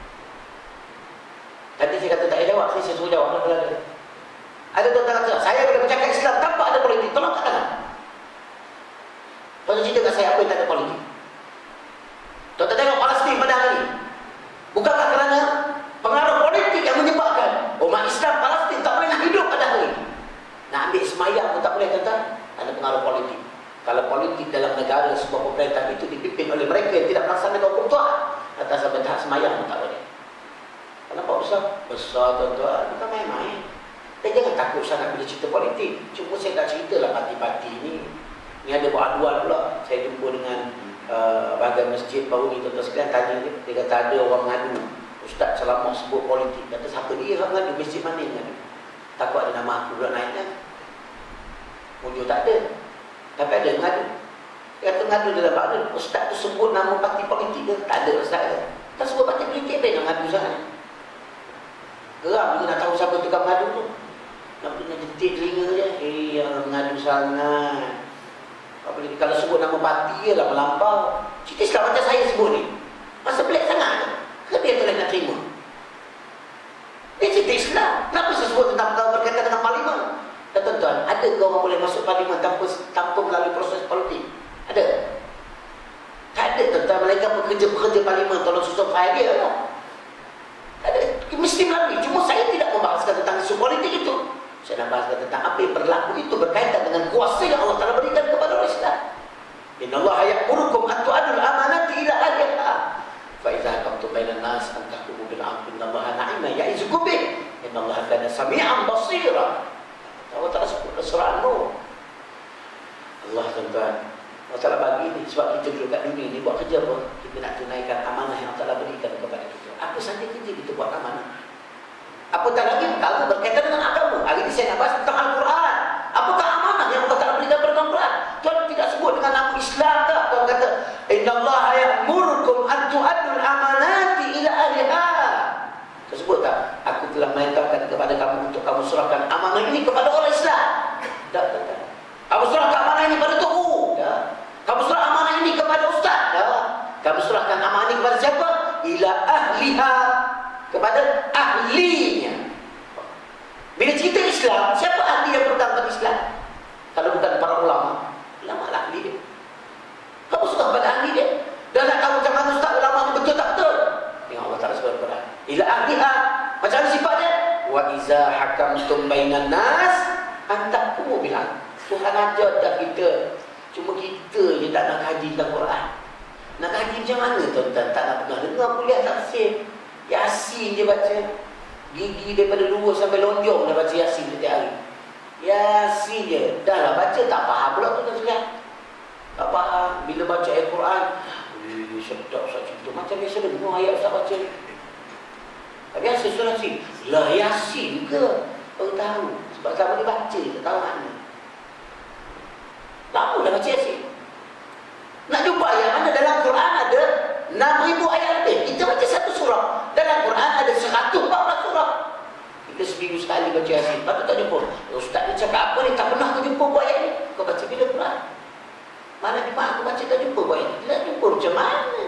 Tadi saya kata tak payah jawab, saya suruh jawab kalau ada. Ada tuan-tuan kata, saya boleh bercakap Islam tanpa ada politik. Tolong katakan. Tuan-tuan cerita kat saya apa yang tak ada politik. Tuan-tuan tengok Palestin pada hari ini. Bukankah kerana pengaruh politik yang menyebabkan umat Islam Palestin tak boleh nak hidup pada hari ini? Nak ambil semayang pun tak boleh, tuan-tuan. Ada pengaruh politik. Kalau politik dalam negara sebuah pemerintah itu dipimpin oleh mereka yang tidak melaksanakan hukum Tuhan, atas sampai tahap semayang pun tak boleh. Kenapa besar? Besar tuan-tuan. Bukan main-main. Dan jangan takut sangat bila cerita politik. Cuma saya tak ceritalah parti-parti ini. Ini ada buat-aduan pula. Saya jumpa dengan Uh, bahagian masjid baru ni tuan-tuan sekalian tanya dia, dia kata ada orang mengadu, Ustaz selama sebut politik, kata siapa dia orang mengadu, masjid mana yang mengadu, takut ada nama aku pula naik kan, muncul tak ada, tapi ada yang mengadu. Dia kata mengadu dalam bakda, Ustaz tu sebut nama parti politik ke? Tak ada Ustaz, tak sebut parti politik, apa yang mengadu sangat? Geram juga nak tahu siapa tukang mengadu tu, nak kena jentik telinga je, eh yang mengadu sangat. Apalagi kalau sebut nama parti lah melampau. Cerita Islam macam saya sebut ni, masa pelik sangat ke? Ke dia boleh nak terima? Dia cerita Islam. Kenapa saya sebut tentang perkara berkaitan dengan parlimen? Dan tuan-tuan, ada ke orang boleh masuk parlimen tanpa tanpa melalui proses politik? Ada? Tak ada tuan-tuan. Mereka pekerja-pekerja parlimen tolong susun file dia lah. Tak ada. Mesti melalui. Cuma saya tidak membahaskan tentang isu politik itu. Saya nak bahas tentang apa yang berlaku itu berkaitan dengan kuasa yang Allah Taala berikan kepada orang Islam. Innallaha ya'murukum an tu'addul amanati ila ahliha. Fa idza hakamtum bainan nas an tahkumu bil 'adli innallaha ni'ma ya'izukum bih. Innallaha kana sami'an basira. Allah Taala sebut surah An-Nur. Allah tuan-tuan, Allah Taala bagi ni sebab kita duduk kat dunia ni buat kerja apa? Kita nak tunaikan amanah yang Allah Taala berikan kepada kita. Apa saja kerja kita buat amanah. Apatah lagi perkara berkaitan dengan agama. Hari ini saya nak bahas tentang Al-Quran. Apakah amanah yang Allah Taala berikan kepada Al-Quran? Tuan tidak sebut dengan nama Islam tak? Tuan kata, Innallaha ya'murukum an tu'addul amanati ila ahliha. Tuan sebut tak? Aku telah merintahkan kepada kamu untuk kamu serahkan amanah ini kepada orang Islam. Tak, tak, tak. Kamu serahkan amanah ini kepada tuhu. Ya. Kamu serahkan amanah ini kepada ustaz. Ya. Kamu serahkan amanah ini kepada siapa? Ila ahliha. Kepada ahlinya. Bila cerita Islam, siapa ahli yang berpegang pada Islam? Kalau bukan para ulama, ulama lah ahli dia. Kamu suka kepada ahli dia. Dan nak tahu macam mana ustaz ulama itu betul tak betul? Yang Allah Taala sebut Al-Quran. Ila ahliha. Macam mana sifat dia? Wa iza hakamtum bainan nas an tahkumu bil 'adl. Tuhan ajar dah kita. Cuma kita je tak nak kaji tentang Quran. Nak kaji macam mana tuan-tuan? Tak nak pernah dengar kuliah tafsir. Yasin je baca. Gigi daripada dua sampai lonjong dah baca Yasin setiap hari. Yasin je. Dah lah baca tak faham pula tu tuan-tuan. Tak faham. Bila baca Al-Quran, eh, sedap Ustaz cerita. Macam biasa dengar ayat Ustaz baca. Tak biasa surah Yasin. Lah Yasin ke? Baru tahu. Sebab sama dia baca, tak tahu mana. Lama dah baca Yasin. Nak jumpa ayat mana dalam Quran ada enam ribu ayat lebih. Kita baca satu surah. Dalam Quran ada seratus empat belas surah. Kita seminggu sekali baca Yasin. Lepas tu tak jumpa. Ustaz ni cakap apa ni? Tak pernah aku jumpa buat ayat ni. Kau baca bila Quran? Mana ni Pak? Aku baca tak jumpa buat ayat ni. Tak jumpa macam mana?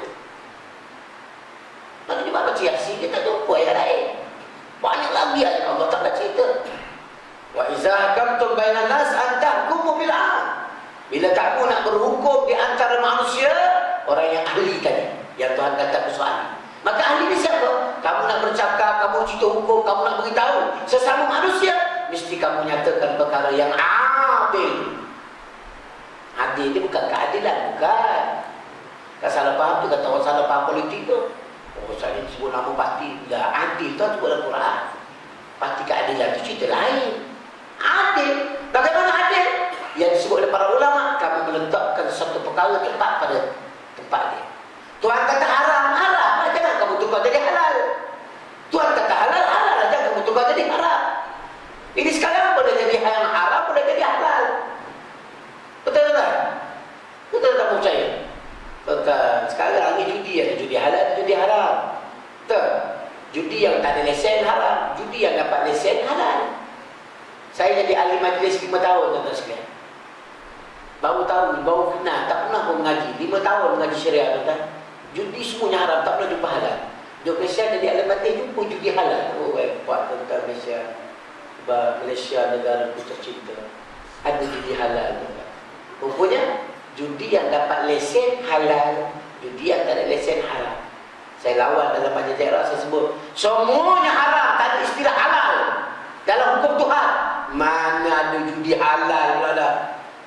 Mana dia baca Yasin? Dia tak jumpa ayat lain. Banyak lagi ayat Allah tak baca cerita. Wa iza hakamtum bainan nas an tahkumu bil 'adl. Bila kamu nak berhukum di antara manusia, orang yang ahli tadi, yang Tuhan kata persoalan. Maka ahli ni siapa? Kamu nak bercakap, kamu cerita hukum, kamu nak beritahu sesama manusia, mesti kamu nyatakan perkara yang adil. Adil ni bukan keadilan, bukan. Tak salah faham tu kata orang salah faham politik tu. Oh, saya sebut nama parti. Dah adil tu sebut dalam Quran. Parti keadilan tu cerita lain. Adil. Bagaimana adil? Yang disebut oleh para ulama, kamu meletakkan satu perkara tepat pada tempat dia. Tuhan kata haram, haram. Jangan kamu tukar jadi halal. Tuhan kata halal, halal. Jangan kamu tukar jadi haram. Ini sekarang boleh jadi yang haram, boleh jadi halal. Betul tak? Betul tak percaya? Betul. Sekarang ni judi, ada judi halal, ada judi haram. Betul. Judi yang tak ada lesen haram, judi yang dapat lesen halal. Saya jadi ahli majlis lima tahun, tuan-tuan sekalian. Baru tahu, baru kenal, tak pernah pun mengaji. lima tahun mengaji syariah, tuan-tuan. Judi semuanya haram, tak pernah jumpa halal. Duduk Malaysia jadi ahli majlis, jumpa judi halal. Oh, hebat tuan-tuan Malaysia. Sebab Malaysia negara ku tercinta. Ada judi halal, tuan-tuan. Rupanya, judi yang dapat lesen halal, judi yang tak ada lesen haram. Saya lawan dalam majlis daerah, saya sebut semuanya haram, tak ada istilah halal dalam hukum Tuhan. Mana ada judi halal pula dah.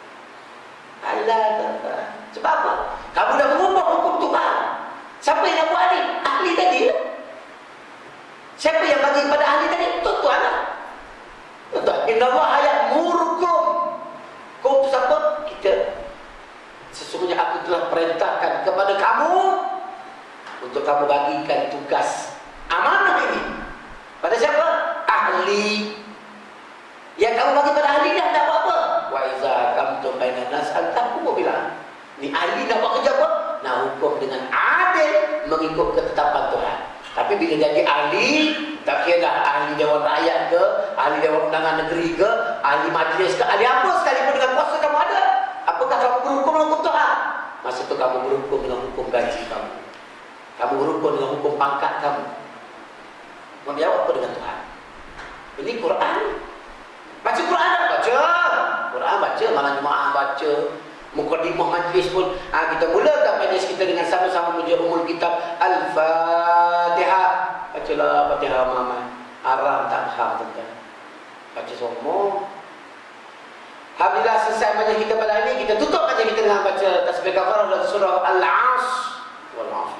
Halal tak? Sebab apa? Kamu dah mengubah hukum Tuhan. Siapa yang nak buat ni? Ahli tadi lah. Siapa yang bagi kepada ahli tadi? Tuan-tuan lah. Tuan-tuan, Inna Allah ayat murkum. Kau tu siapa? Kita. Sesungguhnya aku telah perintahkan kepada kamu untuk kamu bagikan tugas amanah ini pada siapa? Ahli. Yang kamu bagi pada ahli dah nak buat apa? Wa iza kamtum bainan nas antakum bilang. Ni ahli nak buat kerja apa? Nak hukum dengan adil mengikut ketetapan Tuhan. Tapi bila jadi ahli, tak kira dah ahli Dewan Rakyat ke, ahli Dewan Undangan Negeri ke, ahli majlis ke, ahli apa sekalipun dengan kuasa kamu ada. Apakah kamu berhukum dengan hukum Tuhan? Masa tu kamu berhukum dengan hukum gaji kamu. Kamu berhukum dengan hukum pangkat kamu. Kamu jawab apa dengan Tuhan? Ini Quran. Baca Quran tak? Baca. Quran baca, malam Jumaat baca. Mukadimah majlis pun. Ha, kita mulakan majlis kita dengan sama-sama menuju umul kitab Al-Fatihah. Bacalah Fatihah Muhammad. Haram tak haram, tuan-tuan. Baca semua. Alhamdulillah selesai majlis kita pada hari ini. Kita tutup majlis kita dengan baca tasbih kafarah dalam surah Al-As. Wal-Asr.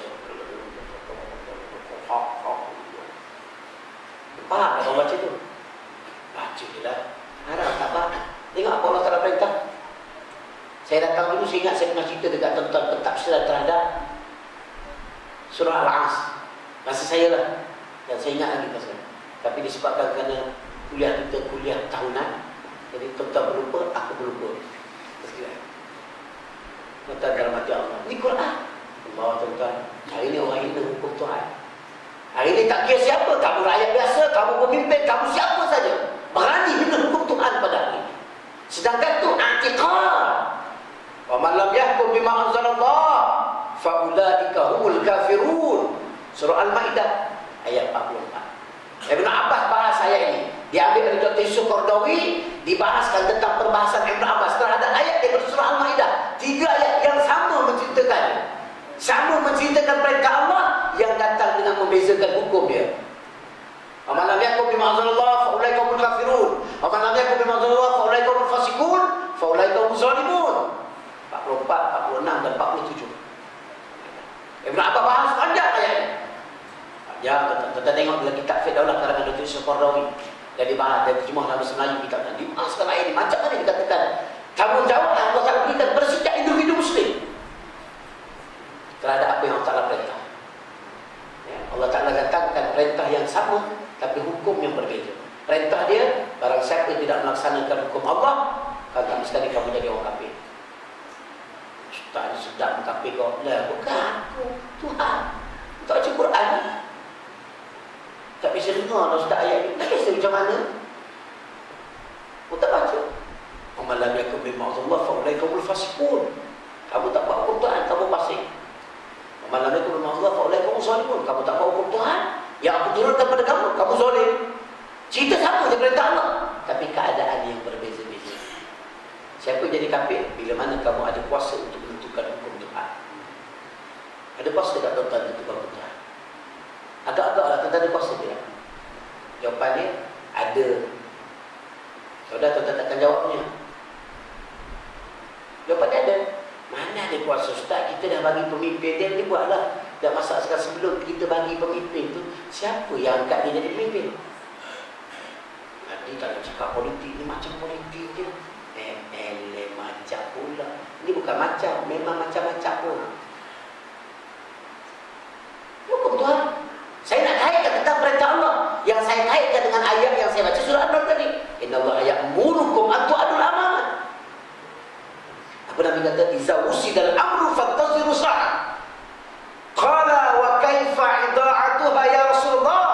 Faham tak orang baca tu? Baca je lah. Haram tak faham. Tengok apa Allah Ta'ala perintah. Saya datang dulu, saya ingat saya pernah cerita dekat tuan-tuan pentafsiran terhadap surah Al-As. Masa saya lah. Dan saya ingat lagi pasal. Tapi disebabkan kerana kuliah kita kuliah tahunan, jadi tuan-tuan berlupa, aku berlupa. Tuan-tuan dalam hati Allah. Ini Quran. Allah tuan-tuan. Hari ini orang hina hukum Tuhan. Hari ini tak kira siapa. Kamu rakyat biasa, kamu pemimpin, kamu siapa saja. Berani hina hukum Tuhan pada hari ini. Sedangkan itu i'tiqad. Wa man lam yahkum bima anzalallah fa ulaika humul kafirun. Surah Al-Maidah ayat empat puluh empat. Ibn Abbas bahas ayat ini. Diambil dari Doktor Yusuf Qardawi, dibahaskan tentang perbahasan Ibn Abbas terhadap ayat di surah Al-Maidah. Tiga ayat yang sama menceritakan. Sama menceritakan perintah Allah yang datang dengan membezakan hukum dia. Wa man lam yahkum bima anzalallah fa ulaika humul kafirun. Wa man lam yahkum bima anzalallah fa ulaika humul fasiqun. Fa ulaika humuz zalimun. empat puluh empat, empat puluh enam dan empat puluh tujuh. Ibn Abbas bahas panjang ayat ini. Ya, kita tengok dalam kitab Fiqh Daulah karangan Doktor Yusuf Qardawi. Dan dibahas dan terjemah dalam bahasa Melayu kitab dan dibahaskan ayat ini. Macam mana dikatakan tanggungjawab yang Allah Ta'ala berikan kepada setiap individu Muslim terhadap apa yang Allah Ta'ala perintah. Ya, Allah Ta'ala datangkan perintah yang sama tapi hukum yang berbeza. Perintah dia, barang siapa yang tidak melaksanakan hukum Allah, kata sekali kamu jadi orang kafir. Ustaz ni sedap kafir kau. Lah, bukan aku, Tuhan. Tak baca Quran. Tak bisa dengar lah Ustaz ayat ni. Tak bisa macam mana. Kau tak baca. Amal lam yakum bima Allah fa ulaika humul fasiqun. Kamu tak buat hukum Tuhan, kamu fasik. Amal lam yakum bima Allah fa ulaika humuz zalimun. Kamu tak buat hukum Tuhan, yang aku turunkan pada kamu, kamu zalim. Cerita sama je perintah Allah, tapi keadaan yang berbeza-beza. Siapa jadi kafir? Bila mana kamu ada kuasa untuk menentukan hukum Tuhan. Ada kuasa tak tuan-tuan menentukan hukum Tuhan? Agak-agaklah tuan-tuan ada kuasa tidak? Jawapannya ada. Saudara tuan-tuan takkan jawabnya. Jawapannya ada. Mana ada kuasa Ustaz Ustaz, kita dah bagi pemimpin dia, dia buatlah. Dah masa sekarang sebelum kita bagi pemimpin tu, siapa yang angkat dia jadi pemimpin? Dia tak nak cakap politik ni macam politik je. Eh, eh, macam pula. Ini bukan macam, memang macam-macam pun. Hukum Tuhan. Saya nak kaitkan tentang perintah Allah. Yang saya kaitkan dengan ayat yang saya baca surah An-Nur tadi. Inna Allah ya'murukum an tu'adul amanah. Apa Nabi kata? Iza wusidal amru fantaziru sa'ah. Qala wa kaifa ida'atuha ya Rasulullah.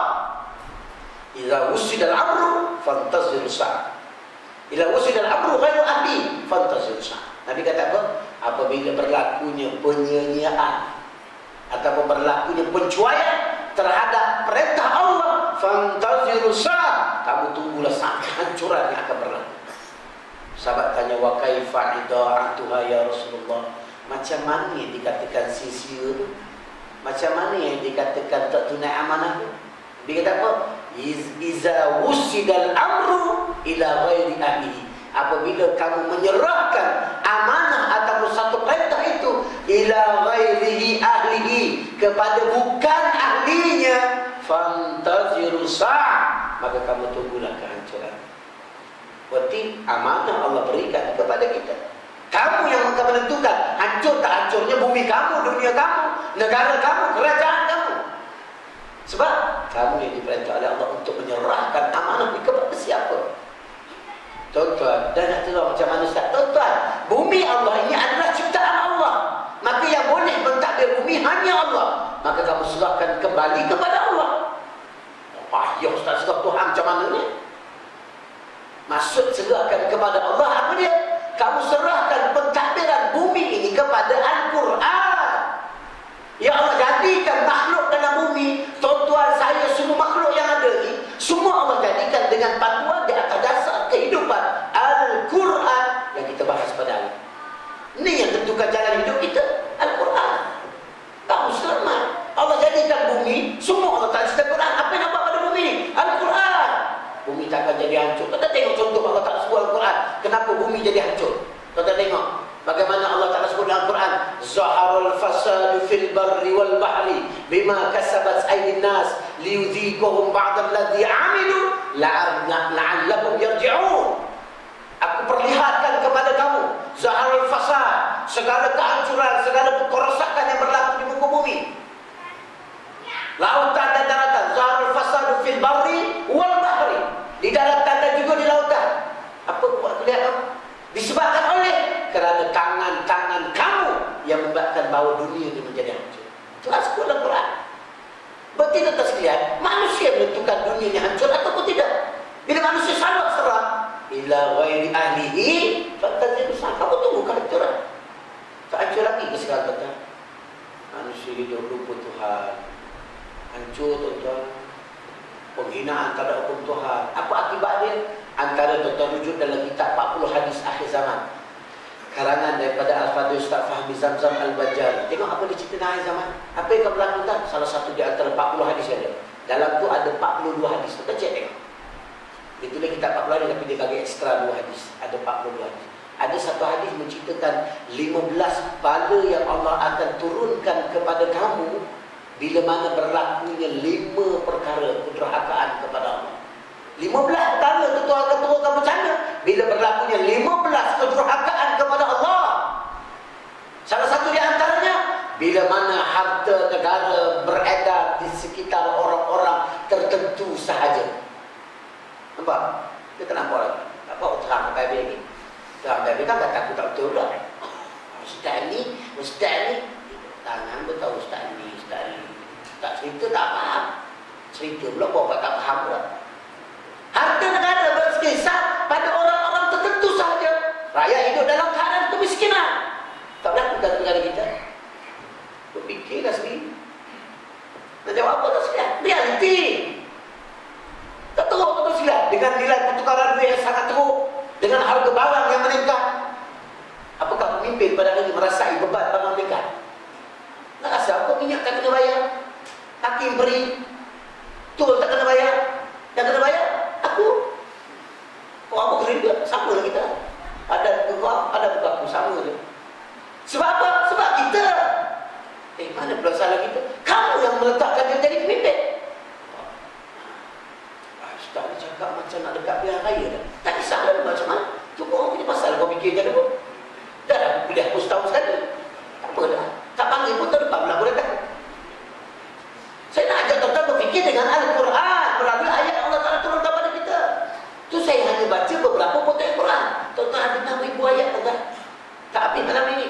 Iza wusidal amru fantaziru sa'ah. Ila wusidal amru ghairu ahli fantaziru sa'ah. Nabi kata apa? Apabila berlakunya penyanyian ataupun berlakunya pencuaian terhadap perintah Allah, fantaziru sa'ah, kamu tunggulah saat kehancuran yang akan berlaku. Sahabat tanya, wa kaifa ida'atuha ya Rasulullah, macam mana yang dikatakan sia-sia tu? Macam mana yang dikatakan tak tunai amanah tu? Dia kata apa? Iza wusidal amru ila ghairi ahlihi. Apabila kamu menyerahkan amanah ataupun satu perintah itu ila ghairihi ahlihi, kepada bukan ahlinya, fantaziru sa'ah, maka kamu tunggulah kehancuran. Berarti amanah Allah berikan kepada kita. Kamu yang akan menentukan hancur tak hancurnya bumi kamu, dunia kamu, negara kamu, kerajaan kamu. Sebab kamu yang diperintah oleh Allah untuk menyerahkan amanah kepada siapa? Tuan-tuan, dan nak tahu macam mana Ustaz? Tuan-tuan, bumi Allah ini adalah ciptaan Allah. Maka yang boleh mentadbir bumi hanya Allah. Maka kamu serahkan kembali kepada Allah. Payah Ustaz, serah Tuhan macam mana ni? Maksud serahkan kepada Allah apa dia? Kamu serahkan pentadbiran bumi ini kepada Al-Quran. Ya Allah jadikan makhluk dalam bumi, tuan-tuan saya, semua makhluk yang ada ni, semua Allah jadikan dengan panduan di atas dasar kehidupan Al-Quran yang kita bahas pada hari ini. Yang tentukan jalan hidup kita, Al-Quran. Kamu selamat. Allah jadikan bumi, semua Allah tak cerita Quran. Apa yang nampak pada bumi ni? Al-Quran. Bumi tak akan jadi hancur. Kita tengok contoh Allah tak sebut Al-Quran. Kenapa bumi jadi hancur? Kita tengok bagaimana Allah Ta'ala sebut dalam Al-Quran, Zaharul fasadu fil barri wal bahri bima kasabat aydin nas liyudhikuhum ba'da alladhi amilu la'allahum yarji'un. Aku perlihatkan kepada kamu Zaharul fasad, segala kehancuran, segala kerosakan yang berlaku di muka bumi, lautan dan daratan. Zaharul fasadu fil barri wal bahri, di daratan dan juga di lautan. Apa buat lihat kamu? Disebabkan oleh kerana tangan-tangan kamu yang membuatkan bahawa dunia ini menjadi hancur. Itulah sebut dalam Quran. Berarti tuan sekalian, manusia menentukan dunia ini hancur ataupun tidak. Bila manusia salah serah ila ghairi ahlihi fantaziru sa'ah, kamu tunggu kehancuran. Tak hancur lagi ke sekarang kata manusia hidup lupa Tuhan. Hancur tuan-tuan. Penghinaan terhadap hukum Tuhan. Apa akibat dia? Antara tuan-tuan rujuk dalam kitab empat puluh hadis akhir zaman, karangan daripada Al-Fadhil Ustaz Fahmi Zamzam Al-Bajjari. Tengok apa dia cerita dalam akhir zaman. Apa yang akan berlaku tak? Salah satu di antara empat puluh hadis yang ada. Dalam tu ada empat puluh dua hadis. Kita cek tengok. Dia tulis kitab empat puluh hadis tapi dia bagi ekstra dua hadis. Ada empat puluh dua hadis. Ada satu hadis menceritakan lima belas bala yang Allah akan turunkan kepada kamu bila mana berlakunya lima perkara kedurhakaan kepada Allah. lima belas perkara itu Tuhan akan turunkan macam mana? Bila berlakunya lima belas kedurhakaan kepada Allah. Salah satu di antaranya, bila mana harta negara beredar di sekitar orang-orang tertentu sahaja. Nampak? Kita nampak lagi. Nampak terang pakai beg ni. Terang pakai beg kan kata aku tak betul dah. Ustaz ni, Ustaz ni. Tangan pun tahu Ustaz ni, Ustaz ni. Tak cerita tak faham. Cerita pula bapak tak faham pula. Harta negara berkisar pada orang-orang tertentu sahaja. Rakyat hidup dalam keadaan kemiskinan. Tak berlaku dalam negara kita. Berfikirlah sendiri. Nak jawab apa tak sekalian? Realiti. Tak teruk tak sekalian. Dengan nilai pertukaran duit yang sangat teruk, dengan harga barang yang meningkat, apakah pemimpin pada hari ini merasai beban barang meningkat? Nak rasa apa minyak tak kena bayar? Hakim beri tol tak kena bayar? Yang kena bayar? Aku. Orang apa kena juga? Sama lah kita. Ada buka, ada buka aku. Sama je. Sebab apa? Sebab kita pula salah kita. Kamu yang meletakkan dia jadi pemimpin. Ah, Ustaz ni cakap macam nak dekat pilihan raya dah. Tak kisah lah macam mana. Tu kau punya pasal kau fikir je apa. Dah dah aku pilih aku setahun sekali. Tak apa dah. Tak panggil pun tahun depan pula aku datang. Saya nak ajak tuan-tuan berfikir dengan Al-Quran melalui ayat Allah Ta'ala turun kepada kita. Tu saya hanya baca beberapa potong Quran. Tuan-tuan ada enam ribu ayat tuan-tuan. Tak habis malam ini.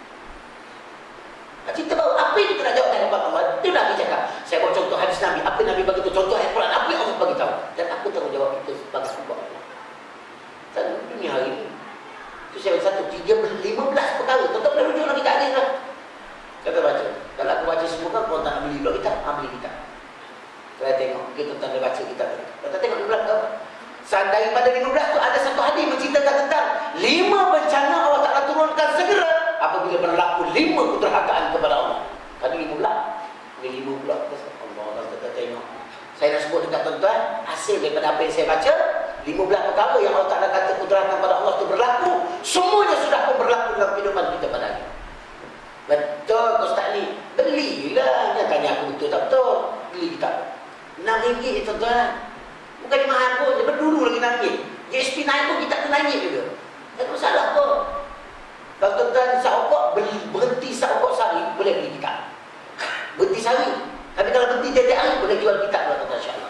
Kita baru apa yang kita nak jawab dengan Allah. Dia Nabi cakap, saya buat contoh hadis Nabi. Apa Nabi bagi tu contoh ayat Quran. Apa yang Allah bagi tahu. Dan apa tanggungjawab kita sebagai sebuah Allah. Dan dunia hari ini. Itu saya satu, tiga, lima belas perkara. Tuan-tuan boleh rujuk lagi tak ada lah. Kata baca. Kalau aku baca semua kan, kalau tak nak beli blok kita, ambil kita. Saya tengok, kita tuan-tuan dia baca kita. Kita tengok lima belas apa. Daripada lima belas tu ada satu hadis menceritakan tentang lima bencana Allah Ta'ala turunkan segera apabila berlaku lima keterhakaan kepada Allah. Kan lima belas. Ini lima pula. Allah Allah kita tengok. Saya nak sebut dekat tuan-tuan, hasil daripada apa yang saya baca, lima belas perkara yang Allah Ta'ala kata keterhakaan pada Allah itu berlaku, semuanya sudah pun berlaku dalam kehidupan kita pada hari. Betul Ustaz ni. Belilah. Dia tanya aku betul tak betul. Beli kita enam ringgit tuan-tuan. Bukan lima mahal pun. Dia berdulu lagi enam ringgit. G S P naik pun kita kena naik juga. Tak ada masalah pun. Kalau tuan-tuan sahokok berhenti sahokok sehari, boleh beli kita. Berhenti sehari. Tapi kalau berhenti tiap-tiap hari, boleh jual kita pula tuan-tuan insyaAllah.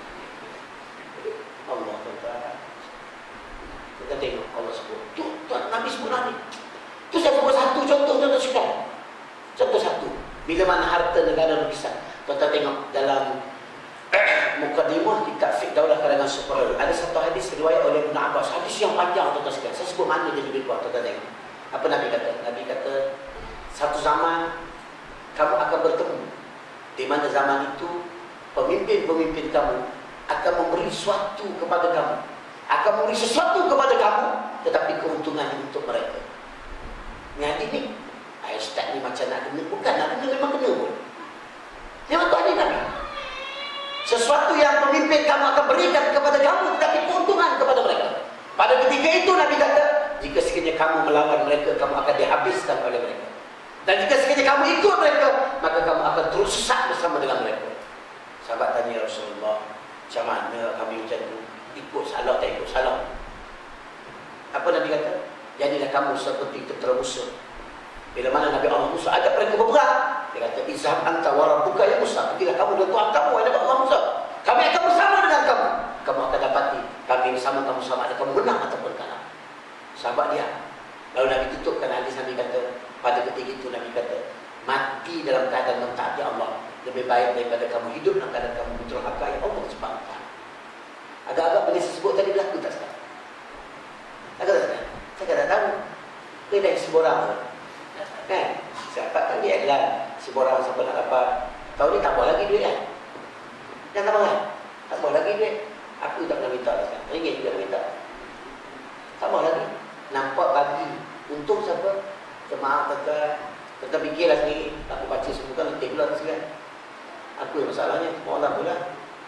Allah tuan-tuan. Kita tengok Allah sebut. Tu tuan Nabi sebut Nabi. Tu saya sebut satu contoh tuan-tuan sekalian. Contoh satu. Bila mana harta negara berpisah. Tuan-tuan tengok dalam Mukadimah kitab Fiqh Daulah Kalangan Superior. Ada satu hadis riwayat oleh Ibn Abbas. Hadis yang panjang tuan-tuan sekalian. Saya sebut mana dia lebih kuat tuan-tuan tengok. Apa Nabi kata? Nabi kata satu zaman kamu akan bertemu. Di mana zaman itu pemimpin-pemimpin kamu akan memberi sesuatu kepada kamu. Akan memberi sesuatu kepada kamu, tetapi keuntungannya untuk mereka. Ini hadis ni. Ayah Ustaz ni macam nak kena. Bukan nak kena, memang kena pun. Memang tu hadis Nabi. Sesuatu yang pemimpin kamu akan berikan kepada kamu, tetapi keuntungan kepada mereka. Pada ketika itu Nabi kata, jika sekiranya kamu melawan mereka, kamu akan dihabiskan oleh mereka. Dan jika sekiranya kamu ikut mereka, maka kamu akan terus sesat bersama dengan mereka. Sahabat tanya Rasulullah, macam mana kami macam itu? Ikut salah tak ikut salah? Apa Nabi kata? Jadilah kamu seperti tentera Musa. Bila mana Nabi Allah Musa ajak mereka berperang, dia kata, izhab anta wa rabbuka ya Musa. Pergilah kamu dan Tuhan kamu, wahai Nabi Allah Musa. Kami akan bersama dengan kamu. Kamu akan dapati kami bersama kamu sama ada kamu menang ataupun kalah. Sahabat dia. Lalu Nabi tutupkan hadis. Nabi kata, pada ketika itu Nabi kata, mati dalam keadaan mentaati Allah lebih baik daripada kamu hidup dalam keadaan kamu berderhaka yang Allah sebabkan. Agak-agak boleh sebut tadi berlaku tak sekarang? Agak tak? Saya tak tahu. Dia dah seborang. Kan? Siapa kan dia adalah seborang siapa nak dapat. Tahun ni tambah lagi duit kan? Jangan tambah kan? Tambah lagi duit. Aku tak pernah minta lah sekarang. Ringgit juga nak minta. Tambah lagi. Nampak bagi. Untung siapa? Maaf kata. Kita fikirlah sendiri. Aku baca semua kan letih pula sekalian. Aku yang masalahnya. Semua orang pula.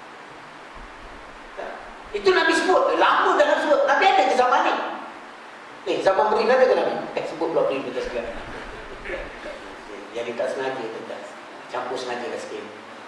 Itu Nabi sebut. Lama dah nak sebut. Nabi ada ke zaman ni? Eh, zaman beri ada ke Nabi? Eh, sebut pula beri kita sekalian. Jadi tak sengaja tentang campur sengaja dah sikit.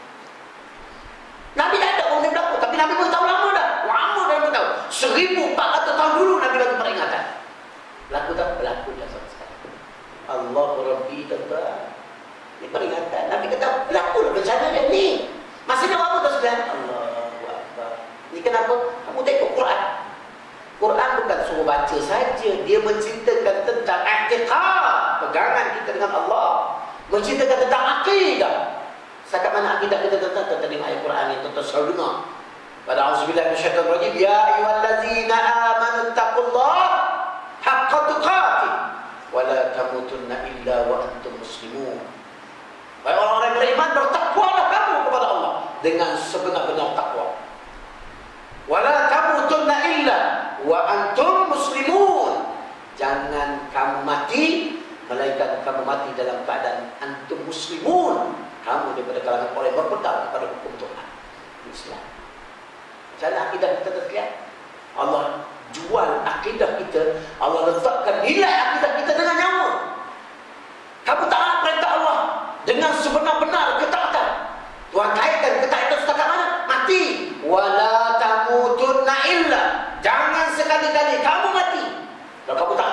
Nabi tak ada orang yang berlaku. Tapi Nabi pun tahu lama dah. Lama dah pun tahu. seribu empat ratus tahun dulu Nabi bagi peringatan. Berlaku tak? Berlaku dah sama sekali. Allah Rabbi tuan-tuan. Ini peringatan. Nabi kata berlaku dah bencana dia ni. Masih nak apa tu sekalian? Allahu Akbar. Ini kenapa? Kamu tengok Quran. Quran bukan suruh baca saja. Dia menceritakan tentang i'tiqad. Pegangan kita dengan Allah. Menceritakan tentang akidah. Setakat mana akidah kita tentang tentang ayat Quran yang tuan-tuan selalu dengar. Pada auzubillahi minasyaitonir rajim, ya ayyuhallazina amanu taqullaha haqqa tuqatih wa la tamutunna illa wa antum muslimun. Baik orang-orang yang beriman, bertakwalah kamu kepada Allah dengan sebenar-benar takwa. Wa la tamutunna illa wa antum muslimun. Jangan kamu mati melainkan kamu mati dalam keadaan antum muslimun. Kamu daripada kalangan orang yang berpegang kepada hukum Tuhan Islam. Macam akidah kita terlihat. Allah jual akidah kita. Allah letakkan nilai akidah kita dengan nyawa. Kamu taat perintah Allah dengan sebenar-benar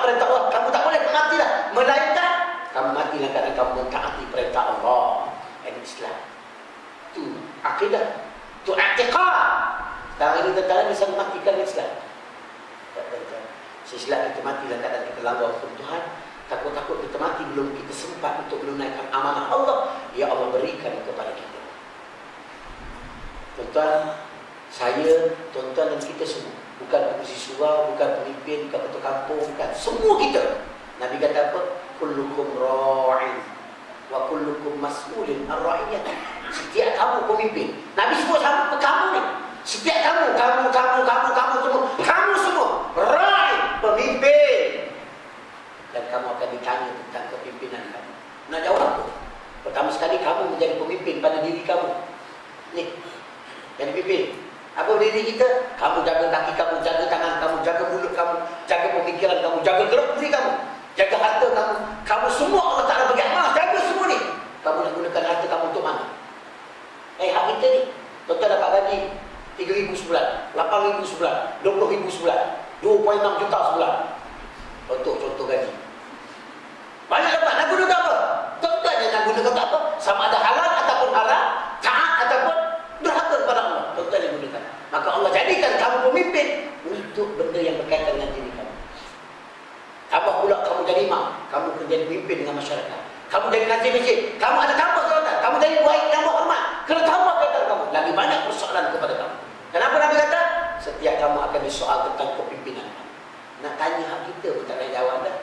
perintah Allah, kamu tak boleh mati dah. Melainkan kamu mati dalam keadaan kamu mentaati perintah Allah. Ini Islam. Itu akidah. Itu i'tiqad. Sekarang ini tentara bisa mematikan Islam. Sesilap kita mati dalam keadaan kita langgar hukum Tuhan. Takut-takut kita mati belum kita sempat untuk menunaikan amanah Allah. Ya Allah berikan kepada kita. Tuan-tuan, saya, tuan-tuan dan kita semua, bukan komisi surau, bukan pemimpin, bukan ketua kampung, bukan semua kita. Nabi kata apa? Kullukum ra'in wa kullukum mas'ulin ar-ra'iyah. Setiap kamu pemimpin. Nabi sebut sama kamu ni. Setiap kamu, kamu, kamu, kamu, kamu semua, kamu semua ra'in, pemimpin. Dan kamu akan ditanya tentang kepimpinan kamu. Nak jawab apa? Pertama sekali kamu menjadi pemimpin pada diri kamu. Ni, jadi pimpin. Apa diri kita? Kamu jaga kaki kamu, jaga tangan kamu, jaga mulut kamu, jaga pemikiran kamu, jaga gerak diri kamu, jaga harta kamu. Kamu semua Allah Ta'ala bagi amanah, jaga semua ni. Kamu nak gunakan harta kamu untuk mana? Eh, hak kita ni, tuan-tuan dapat gaji tiga ribu sebulan, lapan ribu sebulan, dua puluh ribu sebulan, dua perpuluhan enam juta sebulan. Contoh-contoh gaji. Banyak dapat, nak guna apa? Tuan-tuan yang nak guna apa? Sama ada halal ataupun haram, taat ataupun durhaka kepada Allah. Tuan-tuan yang gunakan. Maka Allah jadikan kamu pemimpin untuk benda yang berkaitan dengan diri kamu. Apa pula kamu jadi imam, kamu menjadi pemimpin dengan masyarakat. Kamu jadi nazir masjid, kamu ada tanpa tuan-tuan. Kamu jadi baik dan hormat. Kena tahu apa kata kamu. Lagi banyak persoalan kepada kamu. Kenapa Nabi kata? Setiap kamu akan disoal tentang kepimpinan. Nak tanya hak kita pun tak ada jawab dah.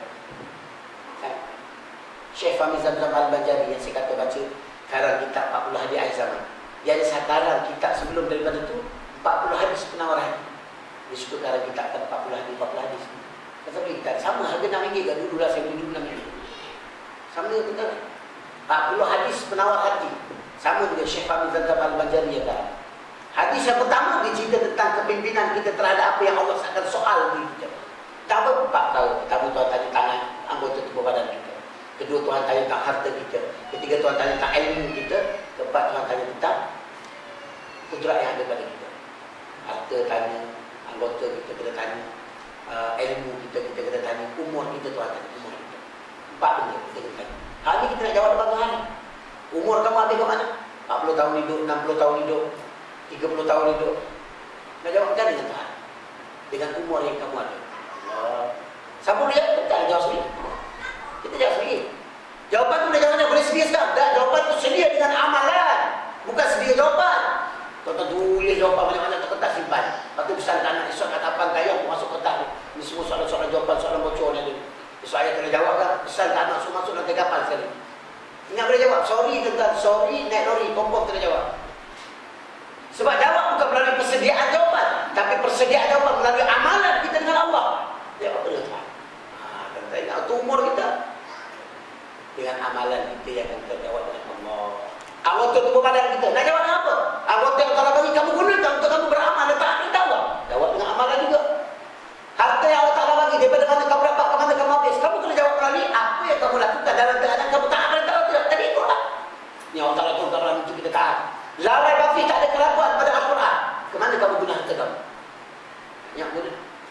Syekh Fahmi Zamzam Al-Banjari yang saya kata baca karang kitab empat puluh hadis akhir zaman. Yang saya karang kitab sebelum daripada itu empat puluh hadis penawar hadis. Dia suka karang kitab kan empat puluh hadis, empat puluh hadis. Kata beli kitab sama harga enam ringgit kan dulu lah saya beli dulu enam ringgit. Sama betul. empat puluh hadis penawar hati. Sama dengan Syekh Fahmi Zamzam Al-Banjari ya kan. Hadis yang pertama dia cerita tentang kepimpinan kita terhadap apa yang Allah akan soal diri kita. Tahu empat tahu. Pertama Tuhan tanya tangan anggota tubuh badan kita. Kedua Tuhan tanya tentang harta kita. Ketiga Tuhan tanya tentang ilmu kita. Keempat Tuhan tanya tentang kudrat yang ada pada kita. Harta tanya, anggota kita kita tanya, uh, ilmu kita kita kita tanya, umur kita Tuhan tanya umur kita. Empat benda kita kita tanya. Hari ini kita nak jawab depan Tuhan. Umur kamu habis ke mana? empat puluh tahun hidup, enam puluh tahun hidup, tiga puluh tahun hidup. Nak jawab kan dengan Tuhan. Dengan umur yang kamu ada. Allah. Siapa boleh jawab? Kita jawab sendiri. Kita jawab sendiri. Jawapan tu boleh jawabnya boleh sedia sekarang. Dan jawapan tu sedia dengan amalan. Bukan sedia jawapan. Tuan-tuan tulis jawapan banyak-banyak ke kertas simpan. Lepas tu pesan ke anak esok kat tapan kayu aku masuk kertas. Ini semua soalan-soalan jawapan, soalan bocor ni. Esok ayah kena jawab kan. Pesan ke anak semua masuk nanti kapal sekali. Ingat boleh jawab. Sorry tuan-tuan. Sorry naik lori. Kompok kena jawab. Sebab jawab bukan melalui persediaan jawapan. Tapi persediaan jawapan melalui amalan kita dengan Allah. Jawab apa tuan? Haa, ingat tu umur kita. Dengan amalan kita yang akan kita jawab dengan Allah. Anggota tubuh badan kita. Nak jawab dengan apa? Anggota yang Allah bagi kamu gunakan untuk kamu beramal. Letak kita Allah. Jawab dengan amalan juga. Harta yang Allah Ta'ala bagi. Daripada mana kamu dapat, ke mana kamu habis. Kamu kena jawab melalui apa yang kamu lakukan dalam keadaan kamu taat pada Allah tidak. Tadi ikutlah. Ni Allah Ta'ala turunkan dalam itu kita taat. Lalai bafi tak ada kelakuan pada Al-Quran. Kemana kamu guna harta kamu? Yang guna.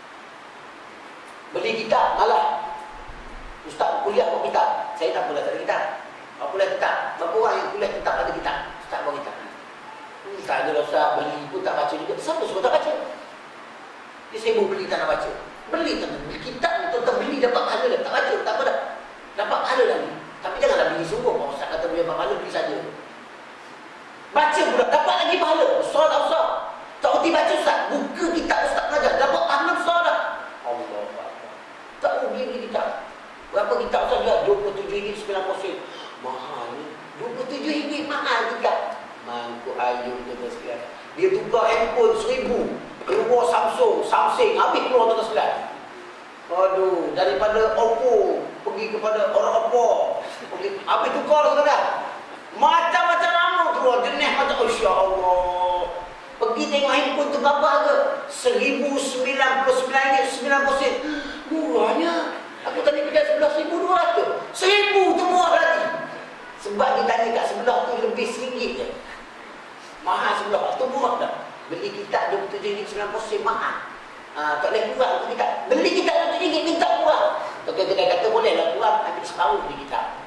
Beli kitab malah. Ustaz kuliah buat kitab. Saya tak kuliah tak ada kitab. Apa kuliah kitab? Berapa orang yang kuliah kitab ada kitab? Ustaz buat kitab. Hmm, tak ada Ustaz beli pun tak baca juga. Siapa suka tak baca? Dia sibuk beli tak nak baca. Beli tak nak beli kitab ni tuan-tuan beli dapat pahala dah. Tak baca tak apa dah. Dapat pahala dah ni. Tapi janganlah beli sungguh. Pak Ustaz kata beli dapat pahala beli saja. Baca pula dapat lagi pahala. Ustaz tak Ustaz. Tak erti baca Ustaz. Buka kitab Ustaz mengajar. Dapat pahala Ustaz dah. Allah Akbar. Tak rugi beli kitab. Berapa kitab Ustaz juga? dua puluh tujuh ringgit sembilan puluh sen. Mahal ni. dua puluh tujuh ringgit mahal kitab. Mangkuk ayun tu sekalian. Dia tukar handphone seribu. Keluar Samsung, Samsung. Habis keluar tu sekalian. Aduh, daripada Oppo pergi kepada orang Oppo. Pergi, habis tukar tu sekalian. Macam-macam nama keluar. Jenis macam, Insya Allah. Pergi tengok handphone tu berapa harga? seribu sembilan puluh sembilan ringgit sembilan puluh sen. Murahnya. Aku tadi pergi sebelah seribu dua ratus. Seribu tu murah lagi. Sebab dia tanya kat sebelah tu lebih seringgit je. Mahal sebelah tu murah dah. Beli kitab dua puluh tujuh ringgit sembilan puluh sen mahal. Ha, tak boleh kurang tu kitab. Beli kitab dua puluh tujuh ringgit minta kurang. Tukang kedai kata bolehlah tuan ambil separuh di kita.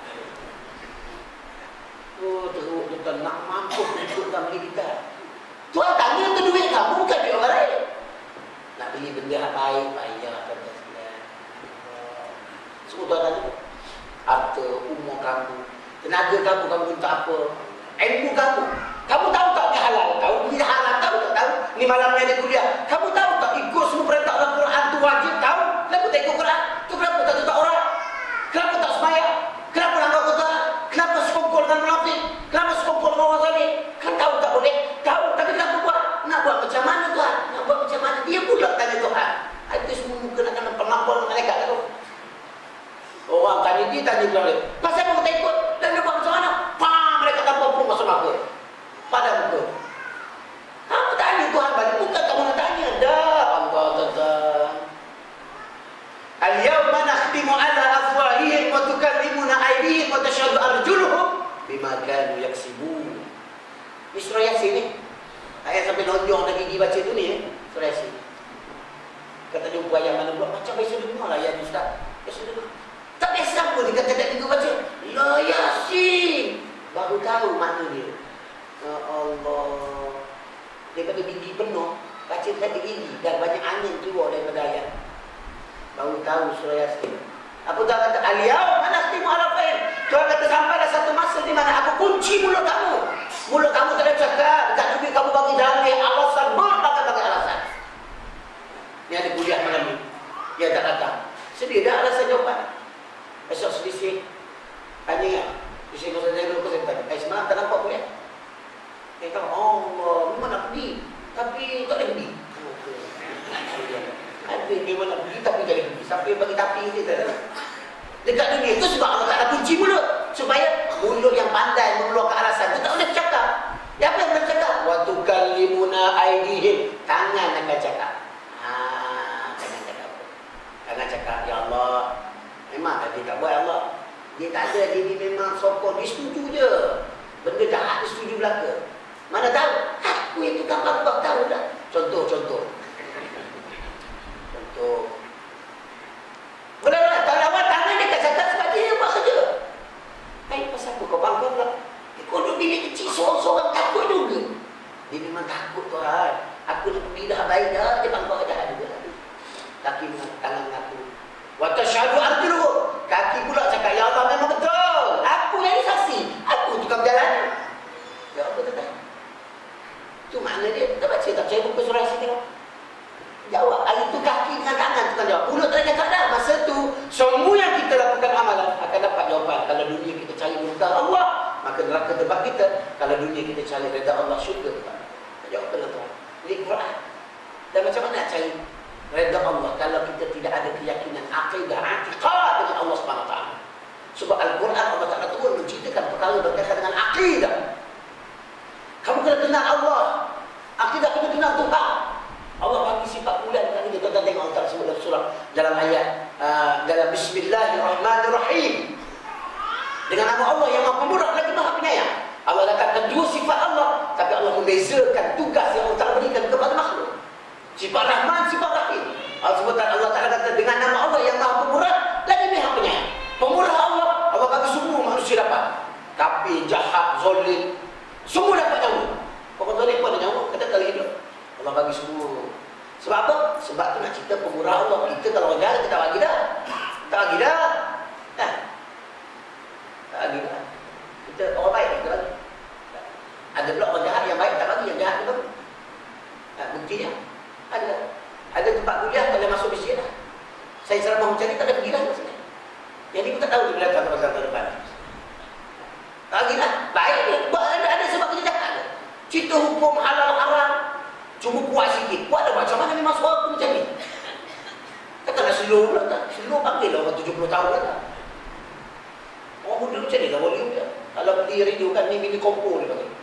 Oh, teruk tuan nak mampu untukkan beli kita. Tuan tanya tu duit kamu bukan duit orang lain. Nak beli benda yang baik, payah tuan-tuan sekalian. Semua tuan tanya. Harta, umur kamu, tenaga kamu, kamu minta apa? Ilmu kamu. Kamu tahu tak ni halal? Tahu ni halal? Tahu tak tahu? Ni malamnya ada kuliah. Kamu tahu tak ikut semua perintah Al-Quran tu wajib? Tahu? Kenapa tak ikut Quran? Tu kenapa tak tutup orang? Kenapa tak sembahyang? Kenapa langgar kota? Kenapa sekongkol dengan munafik? Kenapa sekongkol dengan orang zalim? Kan tahu tak boleh? Tahu, tapi kenapa buat? Nak buat macam mana Tuhan? Nak buat macam mana? Dia pula tanya Tuhan. Itu semua muka nak kena penampol malaikat tu. Orang tanya dia, tanya dia balik. Pasal apa tak ikut? Dan dia buat macam mana? Pam, mereka tanpa pun masuk neraka. Pada muka. Kamu tanya Tuhan balik. Bukan kamu nak tanya. Dah, Allah tuan-tuan. Al-yawma nakhtimu ala afwahihim wa tukallimuna aydihim wa tashhadu arjuluhum bima kanu yaksibun. Ini surah Yasin ni. Ayat sampai lonjong dah gigi baca tu ni eh. Surah Yasin. Kata dia buat yang mana buat macam biasa dengar lah ya Ustaz. Biasa dengar. Tak biasa pun dia kata tak dengar baca. Ya Yasin. Baru tahu makna dia. Ya Allah. Dia kata gigi penuh. Baca tak ada gigi. Dan banyak angin keluar daripada ayat. Baru tahu surah Yasin. Aku tak kata aliyah mana timu alafain. Tuhan kata sampailah satu masa di mana aku kunci mulut kamu. Mulut kamu tak ada cakap. Tak duit kamu bagi dalil alasan berbagai-bagai alasan. Ni ada kuliah malam ni. Dia tak datang. Sedih dah alasan jawapan. Esok selisih. Tanya kan. Selisih kau saya dulu saya tanya. Eh semalam tak nampak kuliah. Dia kata Allah memang nak pergi. Tapi tak boleh pergi. Ada memang nak pergi tapi tak boleh pergi. Sampai bagi tapi kita dekat dunia itu sebab Allah tak ada kunci mulut. Supaya mulut yang pandai mengeluarkan alasan itu tak boleh bercakap. Apa yang boleh bercakap? Wa tukallimuna aydihim. Tangan akan cakap. Haa, tangan cakap. Tangan cakap, ya Allah. Memang dia tak buat Allah. Dia tak ada, dia ni memang sokong. Dia setuju je. Benda jahat dia setuju belaka. Mana tahu? Aku itu gambar buat tahu dah. Contoh, contoh. Contoh. Boleh-boleh. Kalau awak tangan dia tak cakap sebab dia buat kerja. Hai, pasal apa kau bangga pula? Dia kodok bilik kecil, seorang-seorang takut juga. Dia memang takut Tuhan. Aku nak pergi dah baik dah, dia bangga jahat juga. Kaki dengan tangan aku. Wa tashhadu arjuluhum. Kaki pula cakap, ya Allah memang betul. Aku yang ni saksi. Aku tukang berjalan. Ya apa tuan? Itu makna dia. Tak baca tak percaya buku surah Yasin tengok. Jawab. Hari itu kaki dengan tangan tukang jawab. Mulut tak cakap dah. Masa tu semua yang kita lakukan amalan akan dapat jawapan. Kalau dunia kita cari murka Allah, maka neraka tempat kita. Kalau dunia kita cari redha Allah, syurga tempat. Jawapan tuan. Ini Quran. Dan macam mana nak cari redha Allah kalau kita tidak ada keyakinan akidah, i'tiqad dengan Allah Subhanahu Wa Taala. Sebab Al-Quran Allah Taala turun menceritakan perkara berkaitan dengan akidah. Kamu kena kenal Allah. Akidah kena kenal Tuhan. Allah bagi sifat bulan tadi kita tengok Allah Taala sebut dalam surah dalam ayat uh, dalam Bismillahirrahmanirrahim. Dengan nama Allah yang Maha Pemurah lagi Maha Penyayang. Allah katakan dua sifat Allah, tapi Allah membezakan tugas yang Allah Taala berikan kepada makhluk. Sifat Rahman, sifat Rahim. Allah sebutkan Allah Taala kata dengan nama Allah yang Maha Pemurah lagi Maha Penyayang. Pemurah Allah, Allah bagi semua manusia dapat. Kafir, jahat, zalim, semua dapat nyawa. Orang zalim pun ada nyawa, kata kali hidup. Allah bagi semua. Sebab apa? Sebab tu nak cerita pemurah Allah. Kita kalau orang jahat kita tak bagi dah. Tak bagi dah. Kan? Tak bagi dah. Kita orang baik kita bagi. Ada pula orang jahat yang baik tak bagi, yang jahat dia bagi. Nah, buktinya ada. Ada tempat kuliah tak boleh masuk masjid dah. Saya ceramah macam ni tak ada pergi dah maksudnya. Yang ni pun tak tahu di belakang atau belakang depan. Tak lagi dah. Baik dia. Ada, ada sebab kerja jahat. Cerita hukum halal haram. Cuma kuat sikit. Kuat dah macam mana memang suara aku macam ni. Katalah slow pula tak. Slow panggil lah orang tujuh puluh tahun lah tak. Orang muda macam ni lah volume dia. Kalau beli radio kan ni mini compo dia panggil.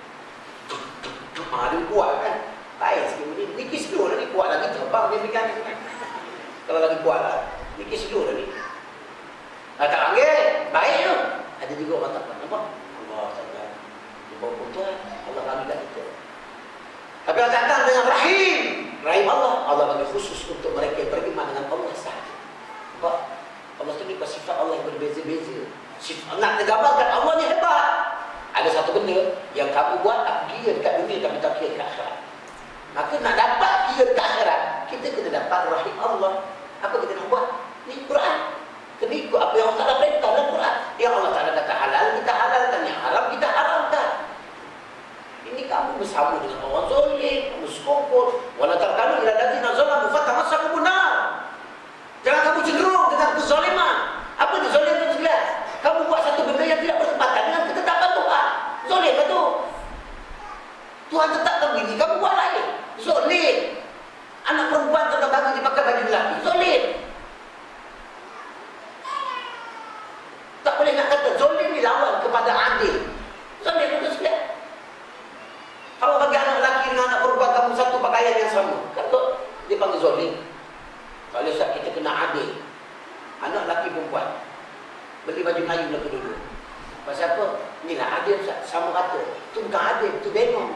Haa dia kuat kan. Baik sikit ni. Niki slow lah ni. Kuat lagi terbang dia berikan. Kalau lagi kuat lah. Niki slow lah ni. Ha, tak panggil. Baik tu. Ada juga orang tak pernah. Nampak? Allah takkan. Dia bawa Tuhan. Allah bagi kat kita. Tapi Allah datang dengan Rahim. Rahim Allah. Allah bagi khusus untuk mereka yang beriman dengan Allah sahaja. Nampak? Allah tu ni sifat Allah yang berbeza-beza. Sifat, nak tergambarkan Allah ni hebat. Ada satu benda yang kamu buat, aku kira dekat dunia tapi tak kira dekat akhirat. Maka nak dapat kira dekat akhirat, kita kena dapat rahim Allah. Apa kita nak buat? Ni Quran. Kena ikut apa yang Allah Ta'ala perintah dalam Quran. Yang Allah Ta'ala kata halal, kita halalkan. Yang haram, kita haramkan. Ini kamu bersama dengan orang zalim, kamu sekongkol. Wala tarkanu ila allazina zalamu fatamassakum nar. Jangan kamu cenderung dengan kezaliman. Apa itu zalim itu jelas? Kamu buat satu benda yang tidak bertepatan dengan ketetapan Tuhan. Zalim itu. Tuhan tetapkan begini, kamu buat lain. Zalim. Anak perempuan tetap bagi dipakai baju lelaki. Zalim. Tak boleh nak kata zalim ni lawan kepada adil. Zalim itu sekian. Kalau bagi anak lelaki dengan anak perempuan kamu satu pakaian yang sama, kata dia panggil zalim. Kalau saat kita kena adil, anak lelaki perempuan beli baju Melayu lah kedua-dua. Pasal apa? Inilah adil, sama kata. Itu bukan adil, itu bengong.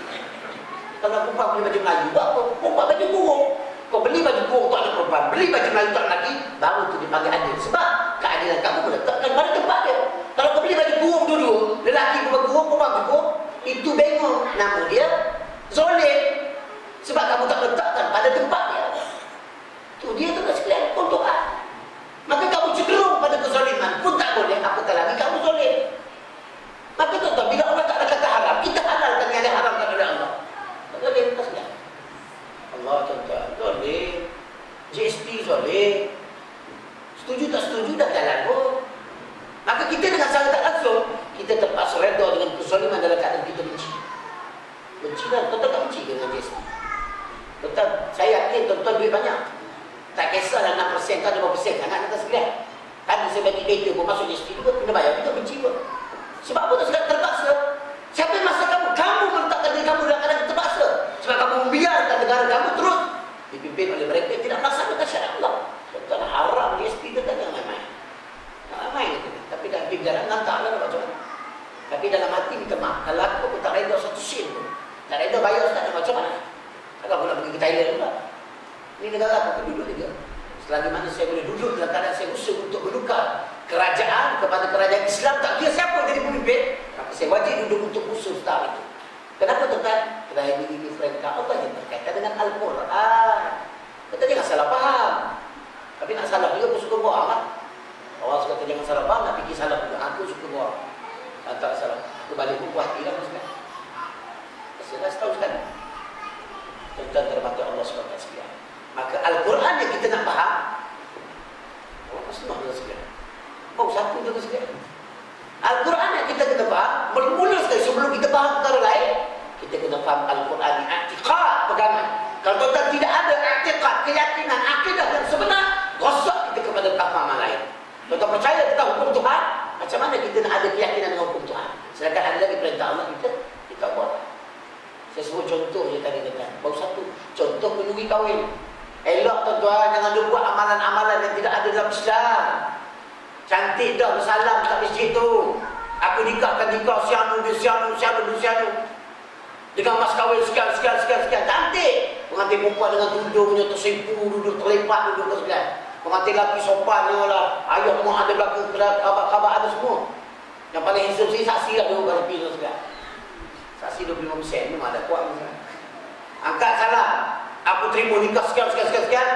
Kalau perempuan beli baju Melayu, buat apa? Perempuan baju kurung. Kau beli baju kurung untuk anak perempuan, beli baju Melayu untuk anak lelaki, baru tu dipanggil adil. Sebab keadilan kamu meletakkan pada tempat dia. Kalau kau beli baju kurung dulu, lelaki pun kurung, perempuan pun kurung, itu bengong. Nama dia zalim. Sebab kamu tak letakkan pada tempat dia. Tu dia tu sekalian untuk ah. Maka kamu cenderung pada kezaliman pun tak boleh. Apatah lagi kamu zalim. Maka tuan-tuan, bila Allah Ta'ala kata haram, kita halalkan yang diharamkan oleh Allah. Tak zalim, tak sekalian. Allah tuan-tuan, zalim. G S T zalim. Setuju tak setuju dah jalan pun. Maka kita dengan cara tak langsung, kita terpaksa redha dengan kezaliman dalam keadaan kita benci. Benci kan? Tuan-tuan tak benci dengan G S T. Tuan-tuan, saya yakin tuan-tuan duit banyak. Tak kisahlah enam peratus kan lima peratus anak kata sekalian. Tadi saya bagi data pun masuk G S T juga, kena bayar juga benci pun. Sebab apa tu sekalian terpaksa? Siapa yang masa kamu? Kamu meletakkan diri kamu dalam keadaan terpaksa. Sebab kamu membiarkan negara kamu terus dipimpin oleh mereka yang tidak melaksanakan syariat Allah. Tuan haram G S T tu tak jangan main. Tak main itu. Tapi dah pergi jalan lantak lah macam mana. Tapi dalam hati minta maaf. Kalau aku pun tak reda satu sen pun. Tak reda bayar ustaz macam mana? Agak pula pergi ke Thailand pula. Ini negara aku duduk juga. Selagi mana saya boleh duduk dalam keadaan saya usaha untuk menukar kerajaan kepada kerajaan Islam, tak kira siapa jadi pemimpin, maka saya wajib duduk untuk usaha setara itu. Kenapa tuan-tuan? Kerana ini perintah Allah yang berkaitan dengan Al-Quran. Kita jangan salah faham. Tapi nak salah juga aku suka buat amat. Orang kata jangan salah faham, nak fikir salah juga. Aku suka buat. Tak salah. Aku balik pun puas hati lah maksudnya. Saya dah setahun sekali. Tuan-tuan terhormati Allah subhanahu wa taala. Maka Al-Quran yang kita nak faham, oh, pasti nak sekalian. Oh, satu juga sekalian. Al-Quran yang kita kena faham, bermula sekali sebelum kita faham perkara lain, kita kena faham Al-Quran ni i'tiqad pegangan. Kalau tuan-tuan tidak ada i'tiqad, keyakinan, akidah yang sebenar, rosak kita kepada pemahaman lain. Tuan-tuan percaya tentang hukum Tuhan, macam mana kita nak ada keyakinan dengan hukum Tuhan? Sedangkan ada lagi perintah Allah kita, kita buat. Saya sebut contoh je tadi dengan baru satu. Contoh menunggu kahwin. Elok tuan-tuan, jangan lupa buat amalan-amalan yang tidak ada dalam Islam. Cantik dah bersalam kat masjid tu. Aku nikahkan nikah sianu dia sianu, sianu dia sianu. Dengan mas kahwin sekian, sekian, sekian, sekian. Cantik. Pengantin perempuan dengan tudungnya tersimpu, duduk terlepak, duduk ke sekian. Pengantin lelaki sopan dia lah. Ayah mak ada belakang, khabar-khabar ada semua. Yang paling handsome sini saksi lah dulu kat tepi tu sekian. Saksi dua puluh lima persen memang ada kuat. Angkat salam. Aku terima nikah sekian, sekian, sekian, sekian.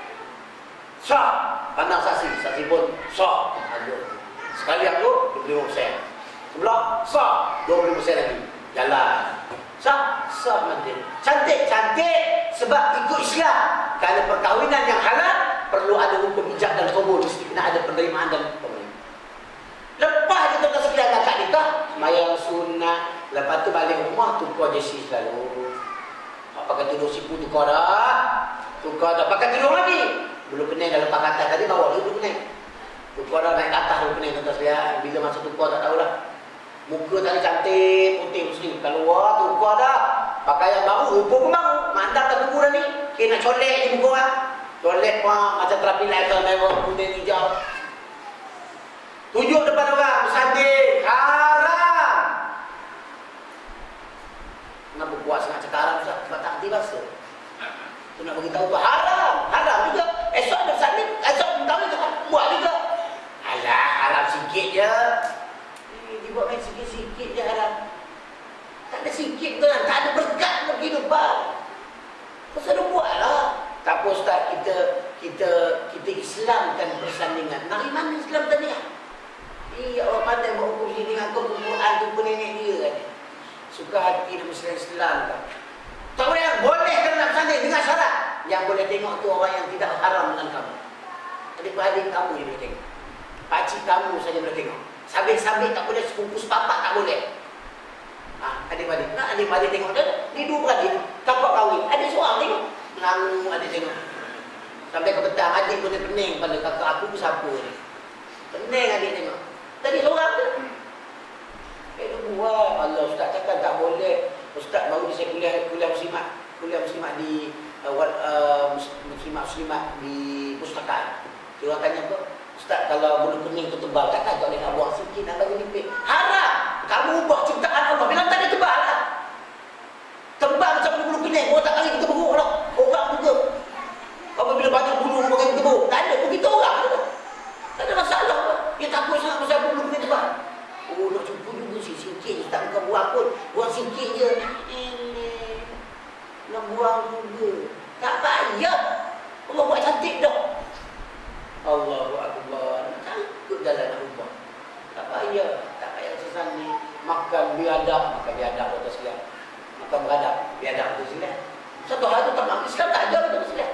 Sah. Pandang saksi. Saksi pun sah. Sekali aku dua puluh lima persen. Sebelah sah. dua puluh lima persen lagi. Jalan. Sah. Sah nanti. Cantik. Cantik. Sebab ikut Islam. Kalau perkahwinan yang halal, perlu ada hukum hijab dan kubur. Mesti kena ada penerimaan dan penerimaan. Lepas kita tak sekian akad nikah, semayang sunnah. Lepas tu balik rumah, tukar jersey selalu. Pakai tudung sipu tukar dah. Tukar dah. Pakai tudung lagi. Belum pening dalam pakatan tadi, bawa dia belum pening. Tukar dah naik ke atas belum pening. Bila masa tukar tak tahulah. Muka tadi cantik, putih mesti. Kalau wah tukar dah. Pakaian baru, rupa pun baru. Mantap tak tubuh dah ni. Okay, nak colek je muka lah. Colek pun macam terapi naik ke merah, putih, hijau. Tunjuk depan orang, bersanding. Haram. Kenapa buat sangat cekaran Ustaz? Sebab tak hati rasa. Tu nak beritahu tu haram. Haram juga. Esok ada bersanding, esok minta juga. Buat juga. Ha, Islam kan persandingan. Dari mana Islam tandingan? Iya, orang pandai buat hukum sini dengan kau Quran tu pun nenek dia kan. Suka hati dan Muslim Islam kan. Tak boleh, boleh kan nak bersanding dengan syarat. Yang boleh tengok tu orang yang tidak haram dengan kamu. Adik-adik kamu yang boleh tengok. Pakcik kamu saja boleh tengok. Sabit-sabit tak boleh, sepupu sepapak tak boleh. Ha, adik-adik, nak adik-adik tengok dia. Ni dua beradik, kakak kahwin. Adik seorang tengok. Lalu adik tengok. Sampai ke petang, adik pun pening pada kakak aku pun siapa ni. Pening adik tengok. Tadi seorang tu. Eh, dia buat. Allah, Ustaz cakap tak boleh. Ustaz baru saya kuliah, kuliah muslimat. Kuliah muslimat di, uh, uh, muslimat-muslimat di pustakaan. Dia orang tanya apa? Ustaz, kalau bulu kening tu tebal, takkan tak boleh nak buang sikit, nak bagi nipik. Haram! Kamu ubah ciptaan Allah. Bilang tadi tebal lah. Tebal macam bulu kening. Orang tak kali kita beruk lah. Orang juga. Apabila banyak bulu, orang kita beruk. Tak ada. Begitu orang tu. Tak ada masalah. Dia takut sangat pasal bulu kening tebal. Oh, nak cuba juga si sikit je. Tak bukan buang pun. Buang sikit je. Ini. Nak buang juga. Tak payah. Allah buat cantik dah. Allahu Akbar. Takut jalan nak ubah. Tak payah. Tak payah sesan ni. Makan biadab. Makan biadab atau sekalian. Makan beradab. Biadab atau sekalian. Satu hal tu tak makan. Islam tak ajar atau sekalian.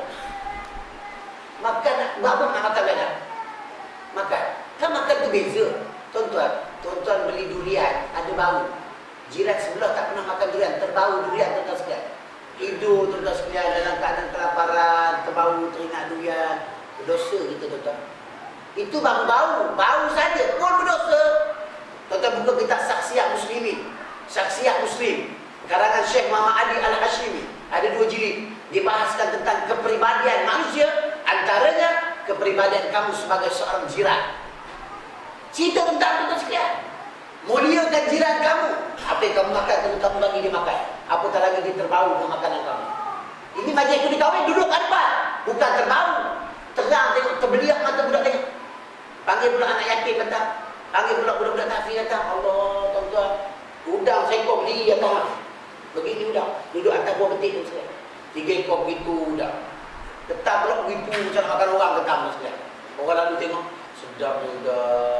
Makan. Berapa nak makan biadab? Makan. Kan makan tu beza. Tuan-tuan. Tuan-tuan beli durian. Ada bau. Jiran sebelah tak pernah makan durian. Terbau durian tuan-tuan sekalian. Hidup tuan-tuan sekalian dalam keadaan kelaparan. Terbau teringat durian. Berdosa kita tuan-tuan. Itu baru bau. Bau saja pun berdosa. Tuan-tuan buka kitab Saksiat Muslimin. Saksiat Muslim. Karangan Syekh Muhammad Ali Al-Hashimi. Ada dua jilid. Dibahaskan tentang kepribadian manusia. Antaranya kepribadian kamu sebagai seorang jiran. Cerita tentang tuan-tuan sekalian. Muliakan jiran kamu. Apa yang kamu makan, kamu, kamu bagi dia makan. Apatah lagi dia terbau dengan makanan kamu. Ini majlis itu dikawin, duduk kat depan. Bukan terbau. Terang tengok, terbeliak mata budak tengok. Panggil pula anak yatim datang. Panggil pula budak-budak tahfiz datang. Allah, tuan-tuan. Udang seekor beli datang. Begini udang. Duduk atas buah betik tu sekalian. Tiga ekor begitu udang. Tetap pula begitu macam makan orang ketam sekalian. Orang lalu tengok. Sedap juga.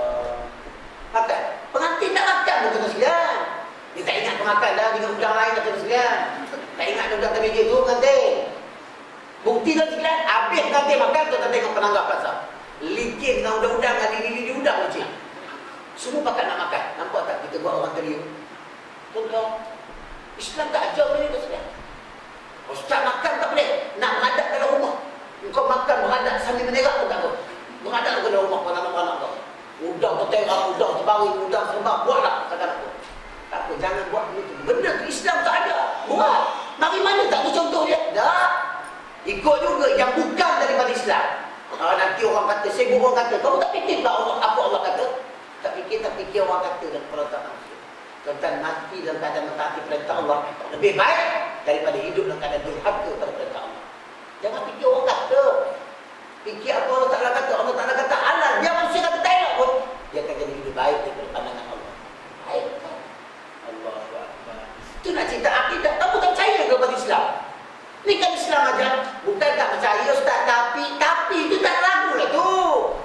Makan. Pengantin tak makan betul sekalian. Dia tak ingat makan dah dengan udang lain betul sekalian. Tak ingat udang tak meja tu pengantin. Bukti dah sekalian. Habis pengantin makan, tuan-tuan tengok penanggap pasal. Licin dengan udang-udang dengan lidi-lidi udang licin. Semua pakai nak makan. Nampak tak kita buat orang teriak? Tuan-tuan, Islam tak ajar benda tu sekalian. Ustaz makan tak boleh. Nak menghadap dalam rumah. Kau makan menghadap sambil menerak pun tak boleh. Menghadap ke dalam rumah kau anak-anak kau. Udang terterak, udang terbaring, udang terbang. Buatlah kata aku. Tak apa, jangan buat benda tu. Benda tu Islam tak ada. Buat. Mari mana tak tu contoh dia? Tak. Ikut juga yang bukan daripada Islam. Ha, nanti orang kata, saya orang kata. Kamu tak fikir tak Allah, apa Allah kata? Tak fikir, tak fikir orang kata dan perintah manusia. Tuan-tuan mati dalam keadaan mentaati perintah Allah lebih baik daripada hidup dalam keadaan durhaka pada perintah Allah. Jangan fikir orang kata. Fikir apa Allah Ta'ala kata. Allah Ta'ala kata halal. Biar manusia kata tak elok pun. Dia akan jadi lebih baik daripada pandangan Allah. Baik kan? Allahu Akbar. Itu nak cerita akidah. Kamu tak percaya kepada Islam? Ni kan Islam aja. Bukan tak percaya Ustaz. Tapi, tapi itu tak ragu lah tu.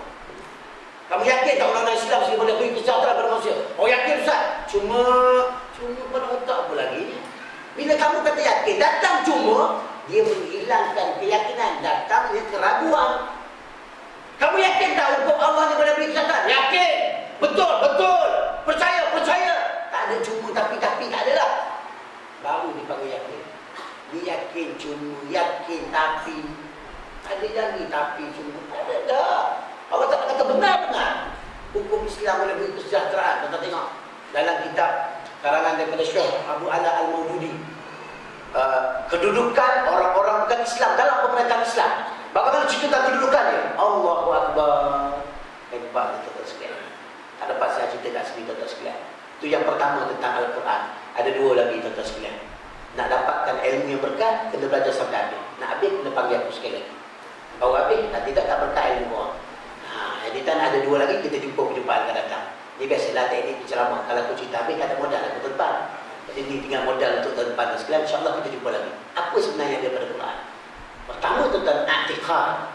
Kamu yakin tak undang-undang Islam sehingga boleh beri kesejahteraan pada manusia? Oh yakin Ustaz? Cuma, cuma pada otak apa lagi? Bila kamu kata yakin, datang cuma, dia menghilangkan keyakinan, datangnya keraguan. Kamu yakin tak hukum Allah ni boleh beri kesejahteraan? Yakin. Betul, betul. Percaya, percaya. Tak ada cuma, tapi, tapi, tak ada lah. Baru dipanggil yakin. Dia yakin cuma, yakin tapi. Ada lagi tapi cuma. Tak ada dah. Allah tak kata benar-benar hukum Islam boleh beri kesejahteraan. Kita tengok dalam kitab karangan daripada Syekh Abu Ala Al-Maududi, uh, kedudukan orang-orang bukan Islam dalam pemerintahan Islam. Bagaimana cerita kedudukan dia? Allahu Akbar. Hebat kita sekalian. Tak dapat saya cerita kat sini tuan-tuan sekalian. Itu yang pertama tentang Al-Quran. Ada dua lagi tuan-tuan sekalian. Nak dapatkan ilmu yang berkat, kena belajar sampai habis. Nak habis, kena panggil aku sekali lagi. Baru habis, nak tidak tak berkat ilmu orang. Ha, editan ada dua lagi, kita jumpa perjumpaan akan datang. Ini biasalah teknik penceramah. Kalau aku cerita habis, tak ada modal aku depan. Jadi ini tinggal modal untuk depan dan sekalian. InsyaAllah kita jumpa lagi. Apa sebenarnya daripada Quran? Pertama tentang i'tiqad.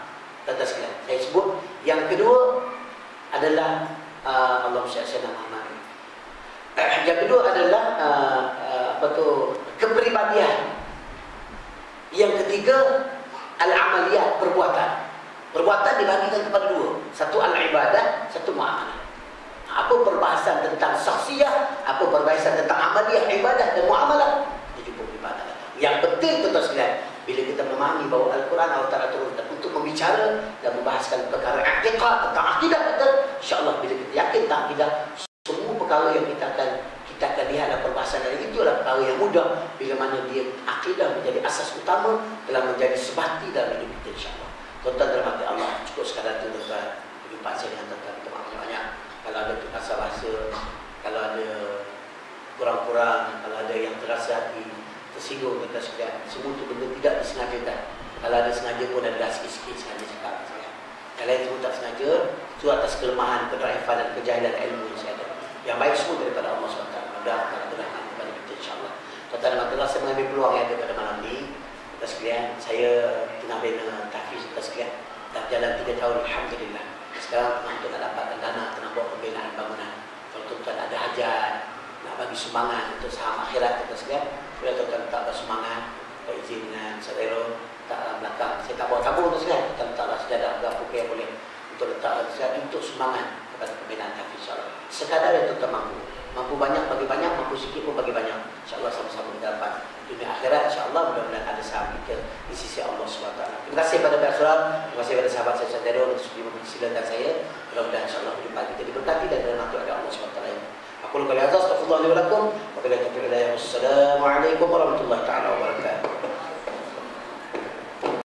Tuan-tuan sekalian, saya sebut. Yang kedua adalah uh, Allahumma shalli ala Muhammad. Yang kedua adalah uh, uh, apa tu, kepribadian. Yang ketiga al-amaliyat, perbuatan. Perbuatan dibagikan kepada dua. Satu al-ibadah, satu muamalah. Apa perbahasan tentang saksiah, apa perbahasan tentang amaliyah, ibadah dan muamalah, kita jumpa ibadah. Yang penting tuan-tuan sekalian, bila kita memahami bahawa Al-Quran Allah Ta'ala turunkan untuk membicara dan membahaskan perkara akidah, tentang akidah kita, insya-Allah bila kita yakin tentang akidah, semua perkara yang kita akan kita akan lihat dalam perbahasan dari itu adalah perkara yang mudah bila mana dia akidah menjadi asas utama, telah menjadi sebati dalam hidup kita, insya-Allah. Tuan-tuan dalam hati Allah, cukup sekadar itu tuan-tuan. Jumpa saya dengan tuan-tuan, kita maaf banyak. Kalau ada terasa bahasa, kalau ada kurang-kurang, kalau ada yang terasa hati tersinggung, kita sekalian, semua itu benda tidak disengajakan. Kalau ada sengaja pun ada sikit-sikit sengaja cakap saya. Kalau itu tak sengaja, itu atas kelemahan, kedaifan dan kejahilan ilmu yang saya ada. Yang baik semua daripada Allah subhanahu wa taala. Mudah-mudahan keberkahan kepada kita, insya-Allah. Tuan-tuan dan puan, saya mengambil peluang yang ada pada malam ini. Kita sekalian, saya tengah bina tahfiz kita sekalian. Dah jalan tiga tahun, alhamdulillah. Sekarang tengah untuk nak dapatkan dana, tengah buat pembinaan bangunan. Kalau tuan-tuan ada hajat, nak bagi sumbangan untuk saham akhirat kita sekalian, bila tuan-tuan tak bersemangat, berizin dengan saudara, tak dalam belakang. Saya tak bawa tabung tu sekalian, tuan-tuan letaklah sejadah, berapa yang boleh untuk letak sekalian untuk sumbangan kepada pembinaan tahfiz, insya-Allah. Sekadar yang tuan-tuan mampu. Mampu banyak bagi banyak, mampu sikit pun bagi banyak. InsyaAllah sama-sama kita dapat dunia akhirat. InsyaAllah mudah-mudahan ada saham kita di sisi Allah subhanahu wa taala. Terima kasih kepada Pak Surat, terima kasih kepada sahabat saya saudara untuk sudi mempersilakan saya. Mudah-mudahan insyaAllah berjumpa kita diberkati dan dalam rahmat Allah subhanahu wa taala. Aku lupa lihat, astagfirullah wa lakum. Wa billahi taufiq. Wassalamualaikum warahmatullahi taala wabarakatuh.